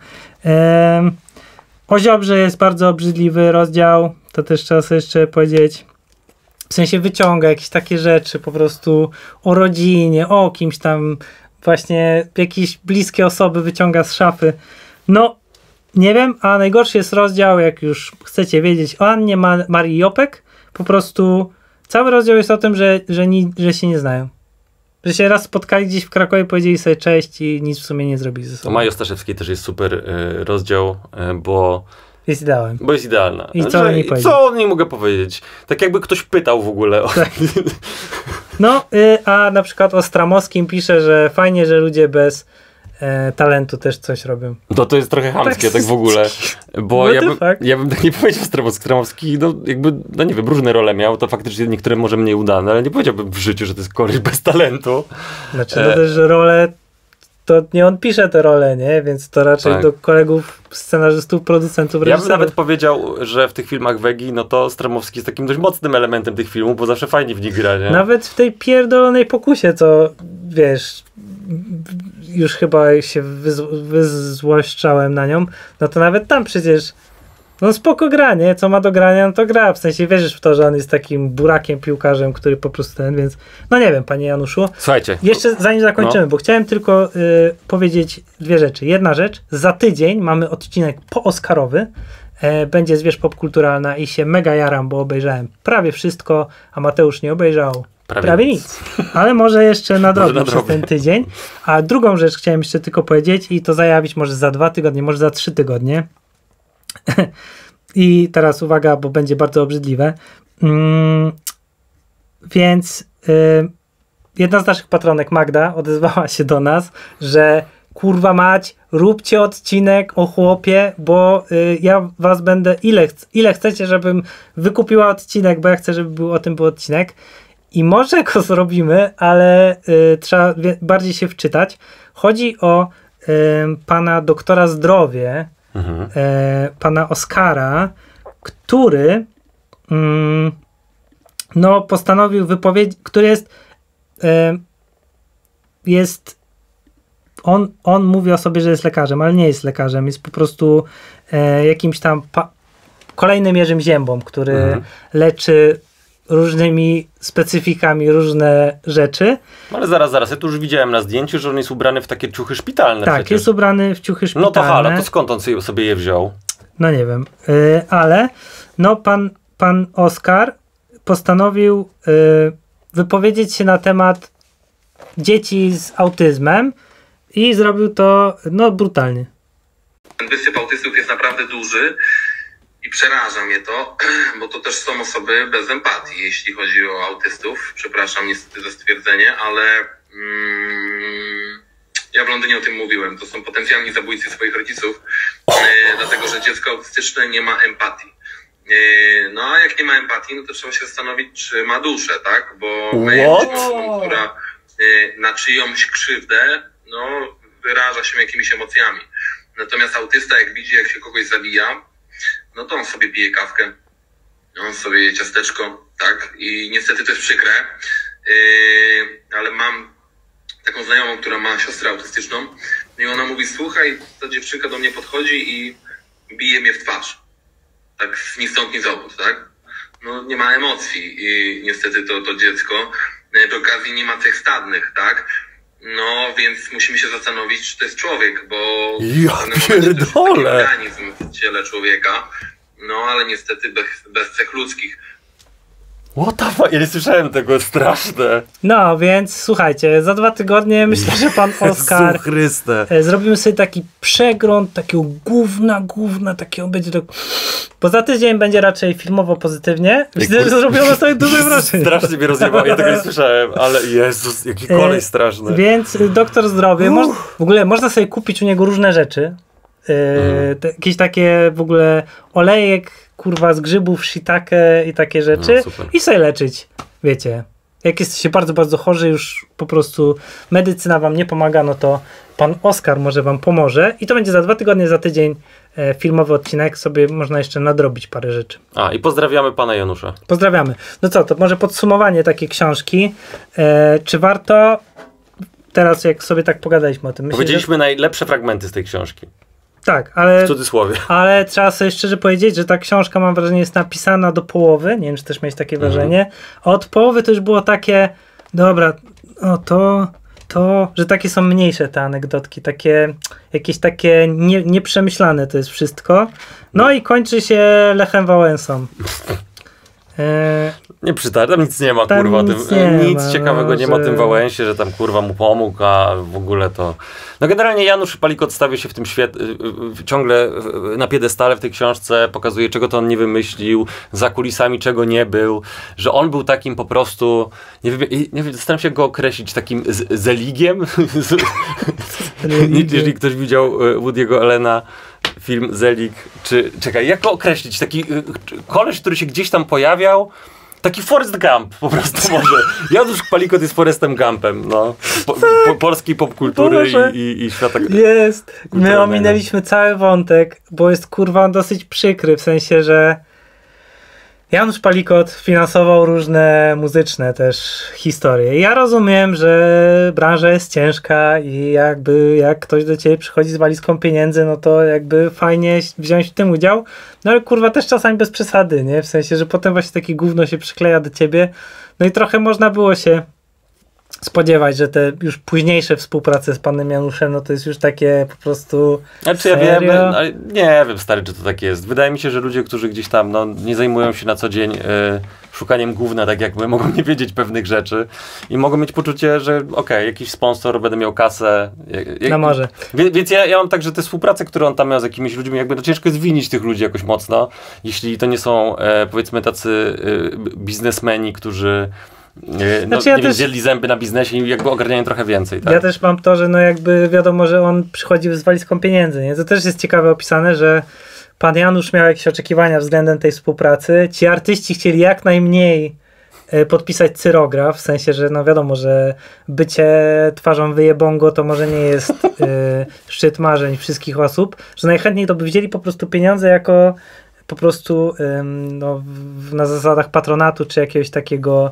O Ziobrze jest bardzo obrzydliwy rozdział. To też trzeba sobie jeszcze powiedzieć. W sensie wyciąga jakieś takie rzeczy po prostu o rodzinie, o kimś tam właśnie jakieś bliskie osoby wyciąga z szafy. No nie wiem, a najgorszy jest rozdział, jak już chcecie wiedzieć, o Annie Marii Jopek. Po prostu cały rozdział jest o tym, że się nie znają. Że się raz spotkali gdzieś w Krakowie, powiedzieli sobie cześć i nic w sumie nie zrobili ze sobą. O Maji Ostaszewskiej też jest super rozdział, bo... Jest ideałem. Bo jest idealna. I co o niej powiedzieć? Co o niej mogę powiedzieć? Tak jakby ktoś pytał w ogóle. Tak. No, a na przykład o Stramowskim pisze, że fajnie, że ludzie bez talentu też coś robią. No to jest trochę chamskie, tak w ogóle. Bo ja bym tak nie powiedział Stramowski, no jakby, no nie wiem, różne role miał, to faktycznie niektóre może mniej udane, ale nie powiedziałbym w życiu, że to jest koleś bez talentu. Znaczy to też role, to nie on pisze te role, nie? Więc to raczej do kolegów, scenarzystów, producentów, reżyserów. Ja bym nawet powiedział, że w tych filmach Wegi, no to Stramowski jest takim dość mocnym elementem tych filmów, bo zawsze fajnie w nich gra, nie? Nawet w tej pierdolonej Pokusie, co wiesz, już chyba się wyzłoszczałem na nią, no to nawet tam przecież no spoko gra, nie? Co ma do grania, no to gra. W sensie wierzysz w to, że on jest takim burakiem, piłkarzem, który po prostu więc no nie wiem, panie Januszu. Słuchajcie. Jeszcze zanim zakończymy, bo chciałem tylko powiedzieć dwie rzeczy. Jedna rzecz, za tydzień mamy odcinek pooscarowy. Będzie Zwierz Popkulturalna i się mega jaram, bo obejrzałem prawie wszystko, a Mateusz nie obejrzał prawie nic. Ale może jeszcze nadrobić przez ten tydzień. A drugą rzecz chciałem jeszcze tylko powiedzieć i to zajawić może za 2 tygodnie, może za 3 tygodnie. I teraz uwaga, bo będzie bardzo obrzydliwe. Więc jedna z naszych patronek, Magda, odezwała się do nas, że kurwa mać, róbcie odcinek o chłopie, bo ja was będę, ile chcecie, żebym wykupiła odcinek, bo ja chcę, żeby był odcinek. I może go zrobimy, ale trzeba bardziej się wczytać. Chodzi o pana doktora Zdrowie, pana Oskara, który no postanowił który jest on mówi o sobie, że jest lekarzem, ale nie jest lekarzem, jest po prostu jakimś tam kolejnym Jerzym Ziębą, który leczy różnymi specyfikami różne rzeczy. Ale zaraz, ja tu już widziałem na zdjęciu, że on jest ubrany w takie ciuchy szpitalne. Tak, przecież. jest ubrany w ciuchy szpitalne. No to halo, to skąd on sobie je wziął? No nie wiem, ale no pan Oskar postanowił wypowiedzieć się na temat dzieci z autyzmem i zrobił to no brutalnie. Ten wysyp autystów jest naprawdę duży i przeraża mnie to, bo to też są osoby bez empatii, jeśli chodzi o autystów. Przepraszam niestety za stwierdzenie, ale ja w Londynie o tym mówiłem. To są potencjalni zabójcy swoich rodziców, dlatego że dziecko autystyczne nie ma empatii. No a jak nie ma empatii, no to trzeba się zastanowić, czy ma duszę, tak? Bo osobą, która na czyjąś krzywdę no, wyraża się jakimiś emocjami. Natomiast autysta, jak widzi, jak się kogoś zabija, no to on sobie pije kawkę, on sobie je ciasteczko, tak? I niestety to jest przykre, ale mam taką znajomą, która ma siostrę autystyczną i ona mówi, słuchaj, ta dziewczynka do mnie podchodzi i bije mnie w twarz. Tak ni stąd, ni zowąd, tak? No nie ma emocji i niestety to dziecko przy okazji nie ma cech stadnych, tak? No więc musimy się zastanowić, czy to jest człowiek, bo ja pierdolę! Organizm w ciele człowieka, no ale niestety bez cech ludzkich. What the fuck? Ja nie słyszałem tego, straszne. No, więc słuchajcie, za 2 tygodnie myślę, że pan Oskar zrobimy sobie taki przegląd, takiego gówna, takiego będzie to... Bo za tydzień będzie raczej filmowo pozytywnie. Myślę, że zrobiono sobie duże wrażenie. Strasznie mnie rozjebało, ja tego nie słyszałem, ale Jezus, jaki kolej straszny. Więc doktor Zdrowie, w ogóle można sobie kupić u niego różne rzeczy. Jakieś takie w ogóle olejek, kurwa, z grzybów, shiitake i takie rzeczy. No, i sobie leczyć, wiecie. Jak jesteście bardzo, bardzo chorzy, już po prostu medycyna wam nie pomaga, no to pan Oskar może wam pomoże. I to będzie za 2 tygodnie, za tydzień filmowy odcinek. Sobie można jeszcze nadrobić parę rzeczy. A, i pozdrawiamy pana Janusza. Pozdrawiamy. No co, to może podsumowanie takiej książki. Czy warto, teraz jak sobie tak pogadaliśmy o tym. Powiedzieliśmy najlepsze fragmenty z tej książki. Tak, ale... W cudzysłowie. Ale trzeba sobie szczerze powiedzieć, że ta książka, mam wrażenie, jest napisana do połowy. Nie wiem, czy też miałeś takie wrażenie. A od połowy to już było takie, dobra, no że takie są mniejsze te anegdotki, takie, jakieś takie nieprzemyślane to jest wszystko. No i kończy się Lechem Wałęsą. nie przytarł, tam nic nie ma, tam kurwa, nic ciekawego nie ma o tym Wałęsie, że tam kurwa mu pomógł, a w ogóle to... No generalnie Janusz Palikot stawia się w tym ciągle na piedestale w tej książce, pokazuje, czego to on nie wymyślił, za kulisami czego nie był, że on był takim po prostu, nie wiem, staram się go określić, takim zeligiem. Jeżeli ktoś widział Woody'ego Allena, film Zelig, czy... Czekaj, jak go określić? Taki koleś, który się gdzieś tam pojawiał, taki Forrest Gump po prostu może. Janusz Palikot jest Forrestem Gumpem, no. Polskiej popkultury i świata jest. My ominęliśmy cały wątek, bo jest kurwa dosyć przykry, w sensie, że Janusz Palikot finansował różne muzyczne też historie. Ja rozumiem, że branża jest ciężka i jakby jak ktoś do ciebie przychodzi z walizką pieniędzy, no to jakby fajnie wziąć w tym udział. No ale kurwa też czasami bez przesady, nie? W sensie, że potem właśnie takie gówno się przykleja do ciebie. No i trochę można było się spodziewać, że te już późniejsze współprace z panem Januszem, no to jest już takie po prostu Znaczy ja wiem, ale nie wiem stary, czy to tak jest. Wydaje mi się, że ludzie, którzy gdzieś tam nie zajmują się na co dzień szukaniem gówna, tak jak my, mogą nie wiedzieć pewnych rzeczy i mogą mieć poczucie, że jakiś sponsor, będę miał kasę. No może. Więc ja mam tak, że te współprace, które on tam miał z jakimiś ludźmi, jakby to ciężko jest winić tych ludzi jakoś mocno, jeśli to nie są powiedzmy tacy biznesmeni, którzy znaczy ja też zjedli zęby na biznesie i jakby ogarniają trochę więcej. Tak? Ja też mam to, że jakby wiadomo, że on przychodził z walizką pieniędzy. Nie? To też jest ciekawe opisane, że pan Janusz miał jakieś oczekiwania względem tej współpracy. Ci artyści chcieli jak najmniej podpisać cyrograf, w sensie, że wiadomo, że bycie twarzą wyjebongo to może nie jest szczyt marzeń wszystkich osób, że najchętniej to by wzięli po prostu pieniądze jako po prostu na zasadach patronatu czy jakiegoś takiego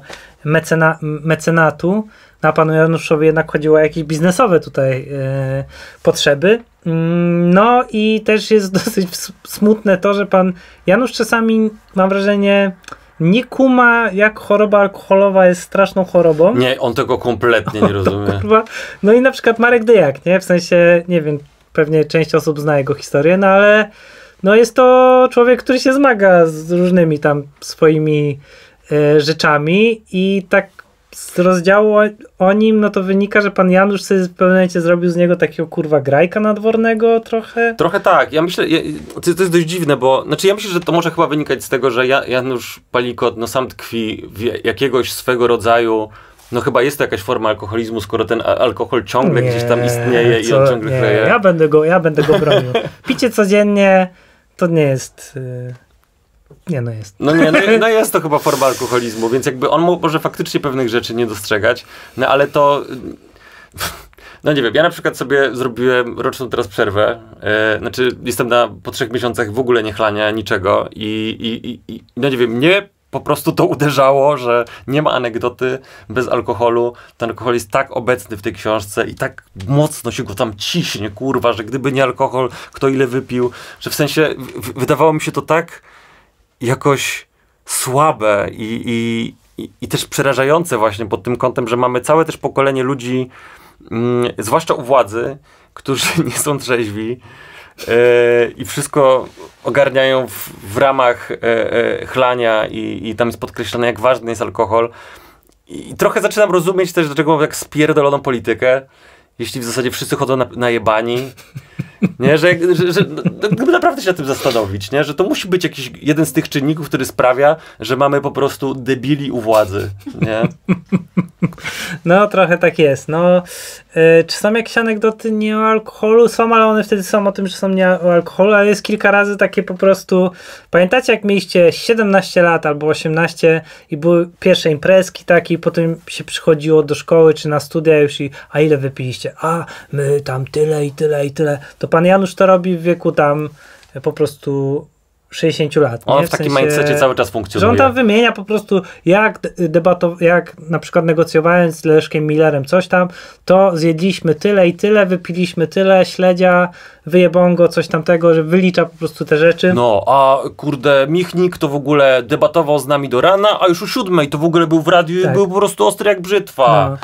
mecenatu. Na panu Januszowi jednak chodziło o jakieś biznesowe tutaj potrzeby. No i też jest dosyć smutne to, że pan Janusz czasami, mam wrażenie, nie kuma, jak choroba alkoholowa jest straszną chorobą. Nie, on tego kompletnie nie rozumie. No i na przykład Marek Dyjak, nie? W sensie, nie wiem, pewnie część osób zna jego historię, no ale jest to człowiek, który się zmaga z różnymi tam swoimi rzeczami i tak z rozdziału o nim, no to wynika, że pan Janusz sobie w pewnym momencie zrobił z niego takiego kurwa grajka nadwornego trochę. Trochę tak. Ja myślę, to jest dość dziwne, bo ja myślę, że to może chyba wynikać z tego, że Janusz Palikot sam tkwi w jakiegoś swego rodzaju, chyba jest to jakaś forma alkoholizmu, skoro ten alkohol ciągle gdzieś tam istnieje i on ciągle chleje. Ja będę go bronił. Picie codziennie to nie jest... jest. Jest to chyba forma alkoholizmu, więc jakby on może faktycznie pewnych rzeczy nie dostrzegać, ale to... nie wiem, ja na przykład sobie zrobiłem roczną teraz przerwę, jestem po 3 miesiącach w ogóle nie chlania niczego i nie wiem, mnie po prostu to uderzało, że nie ma anegdoty bez alkoholu. Ten alkohol jest tak obecny w tej książce i tak mocno się go tam ciśnie, kurwa, że gdyby nie alkohol, kto ile wypił, że w sensie wydawało mi się to tak jakoś słabe i też przerażające właśnie pod tym kątem, że mamy całe też pokolenie ludzi, zwłaszcza u władzy, którzy nie są trzeźwi i wszystko ogarniają w ramach chlania i tam jest podkreślone, jak ważny jest alkohol. I trochę zaczynam rozumieć też, dlaczego mam tak spierdoloną politykę, jeśli w zasadzie wszyscy chodzą na jebani. Nie, że gdyby naprawdę się nad tym zastanowić, nie? Że to musi być jakiś jeden z tych czynników, który sprawia, że mamy po prostu debili u władzy, nie? No, trochę tak jest. Czy są jakieś anegdoty nie o alkoholu? Są, ale one wtedy są o tym, że są nie o alkoholu, ale jest kilka razy takie po prostu... Pamiętacie, jak mieliście 17 lat albo 18 i były pierwsze imprezki takie i potem się przychodziło do szkoły czy na studia już a ile wypiliście? A, my tam tyle i tyle i tyle. To pan Janusz to robi w wieku tam po prostu 60 lat. On w takim mindsetie cały czas funkcjonuje. Że on tam wymienia po prostu jak na przykład negocjowałem z Leszkiem Millerem coś tam, to zjedliśmy tyle i tyle, wypiliśmy tyle, śledzia, wyjebongo, coś tamtego, że wylicza po prostu te rzeczy. A kurde, Michnik to w ogóle debatował z nami do rana, a już o 7 to w ogóle był w radiu i był po prostu ostry jak brzytwa.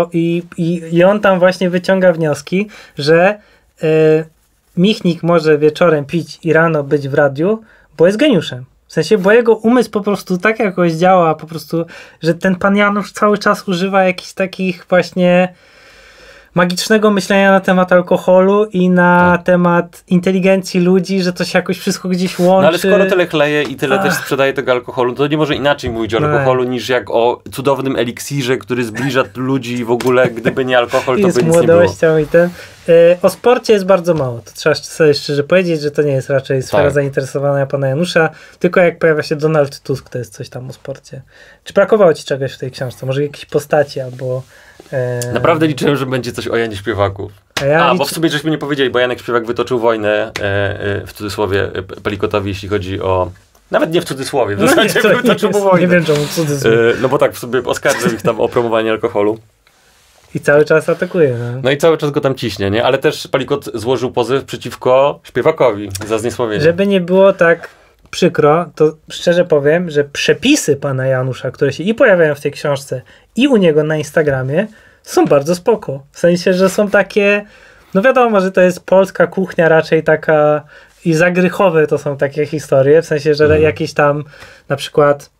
I on tam właśnie wyciąga wnioski, że Michnik może wieczorem pić i rano być w radiu, bo jest geniuszem. W sensie, bo jego umysł po prostu tak jakoś działa, po prostu, że ten pan Janusz cały czas używa jakichś takich właśnie magicznego myślenia na temat alkoholu i na temat inteligencji ludzi, że to się jakoś wszystko gdzieś łączy. No ale skoro tyle chleje i tyle też sprzedaje tego alkoholu, to nie może inaczej mówić o alkoholu niż jak o cudownym eliksirze, który zbliża ludzi w ogóle, gdyby nie alkohol, to by nic nie było. I o sporcie jest bardzo mało. To trzeba sobie szczerze powiedzieć, że to nie jest raczej sfera zainteresowania pana Janusza, tylko jak pojawia się Donald Tusk, to jest coś tam o sporcie. Czy brakowało ci czegoś w tej książce? Może jakiejś postaci albo... Naprawdę liczyłem, że będzie coś o Janie Śpiewaku. Bo w sumie żeśmy nie powiedzieli, bo Janek Śpiewak wytoczył wojnę w cudzysłowie Pelikotowi, jeśli chodzi o... Nawet nie w cudzysłowie, w zasadzie wytoczył wojnę. Nie wiem czemu cudzysłowie. No bo tak w sobie oskarżył ich tam o promowanie alkoholu. I cały czas atakuje. No i cały czas go tam ciśnie, nie? Ale też Palikot złożył pozew przeciwko Śpiewakowi za zniesławienie. Żeby nie było tak przykro, to szczerze powiem, że przepisy pana Janusza, które się i pojawiają w tej książce, i u niego na Instagramie, są bardzo spoko. W sensie, że są takie, no wiadomo, że to jest polska kuchnia raczej taka i zagrychowe to są takie historie, w sensie, że jakieś tam na przykład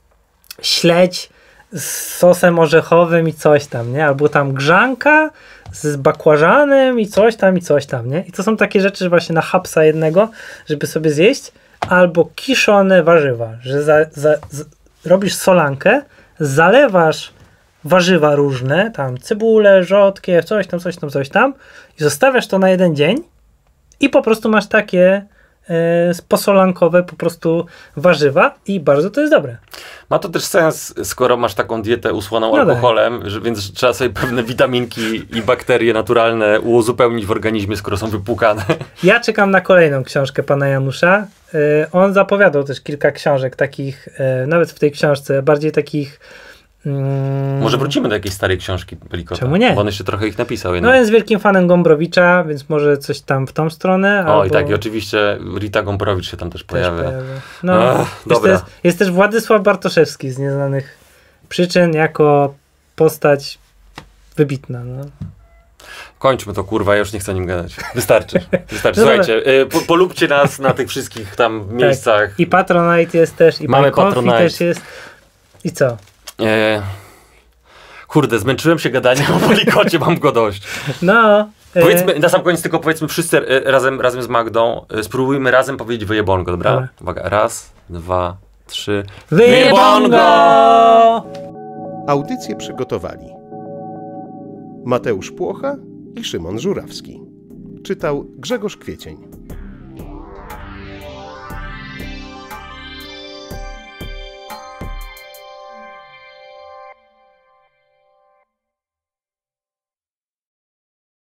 śledź z sosem orzechowym i coś tam, nie? Albo tam grzanka z bakłażanem i coś tam, nie? I to są takie rzeczy, że właśnie na hapsa jednego, żeby sobie zjeść, albo kiszone warzywa, że robisz solankę, zalewasz warzywa różne, tam cebulę, rzodkiew, coś tam i zostawiasz to na jeden dzień i po prostu masz takie posolankowe po prostu warzywa i bardzo to jest dobre. Ma to też sens, skoro masz taką dietę usłoną alkoholem, więc trzeba sobie pewne witaminki i bakterie naturalne uzupełnić w organizmie, skoro są wypłukane. Ja czekam na kolejną książkę pana Janusza. On zapowiadał też kilka książek takich, nawet w tej książce, bardziej takich... Może wrócimy do jakiejś starej książki Pelikota. Czemu nie? Bo on jeszcze trochę ich napisał. No jest wielkim fanem Gombrowicza, więc może coś tam w tą stronę. O i tak, i oczywiście Rita Gombrowicz się tam też pojawia. No, dobra. Jest też Władysław Bartoszewski z nieznanych przyczyn jako postać wybitna. No. Kończmy to, kurwa, ja już nie chcę o nim gadać. Wystarczy. Słuchajcie, polubcie nas na tych wszystkich tam miejscach. I Patronite jest też, i mamy Patronite też jest. I co? Kurde, zmęczyłem się gadaniem o Pelikocie, mam go dość. No. Powiedzmy, na sam koniec tylko powiedzmy wszyscy razem z Magdą, spróbujmy razem powiedzieć wyjebongo, dobra? Uwaga, 1, 2, 3. Wyjebongo! Audycję przygotowali Mateusz Płocha i Szymon Żurawski. Czytał Grzegorz Kwiecień.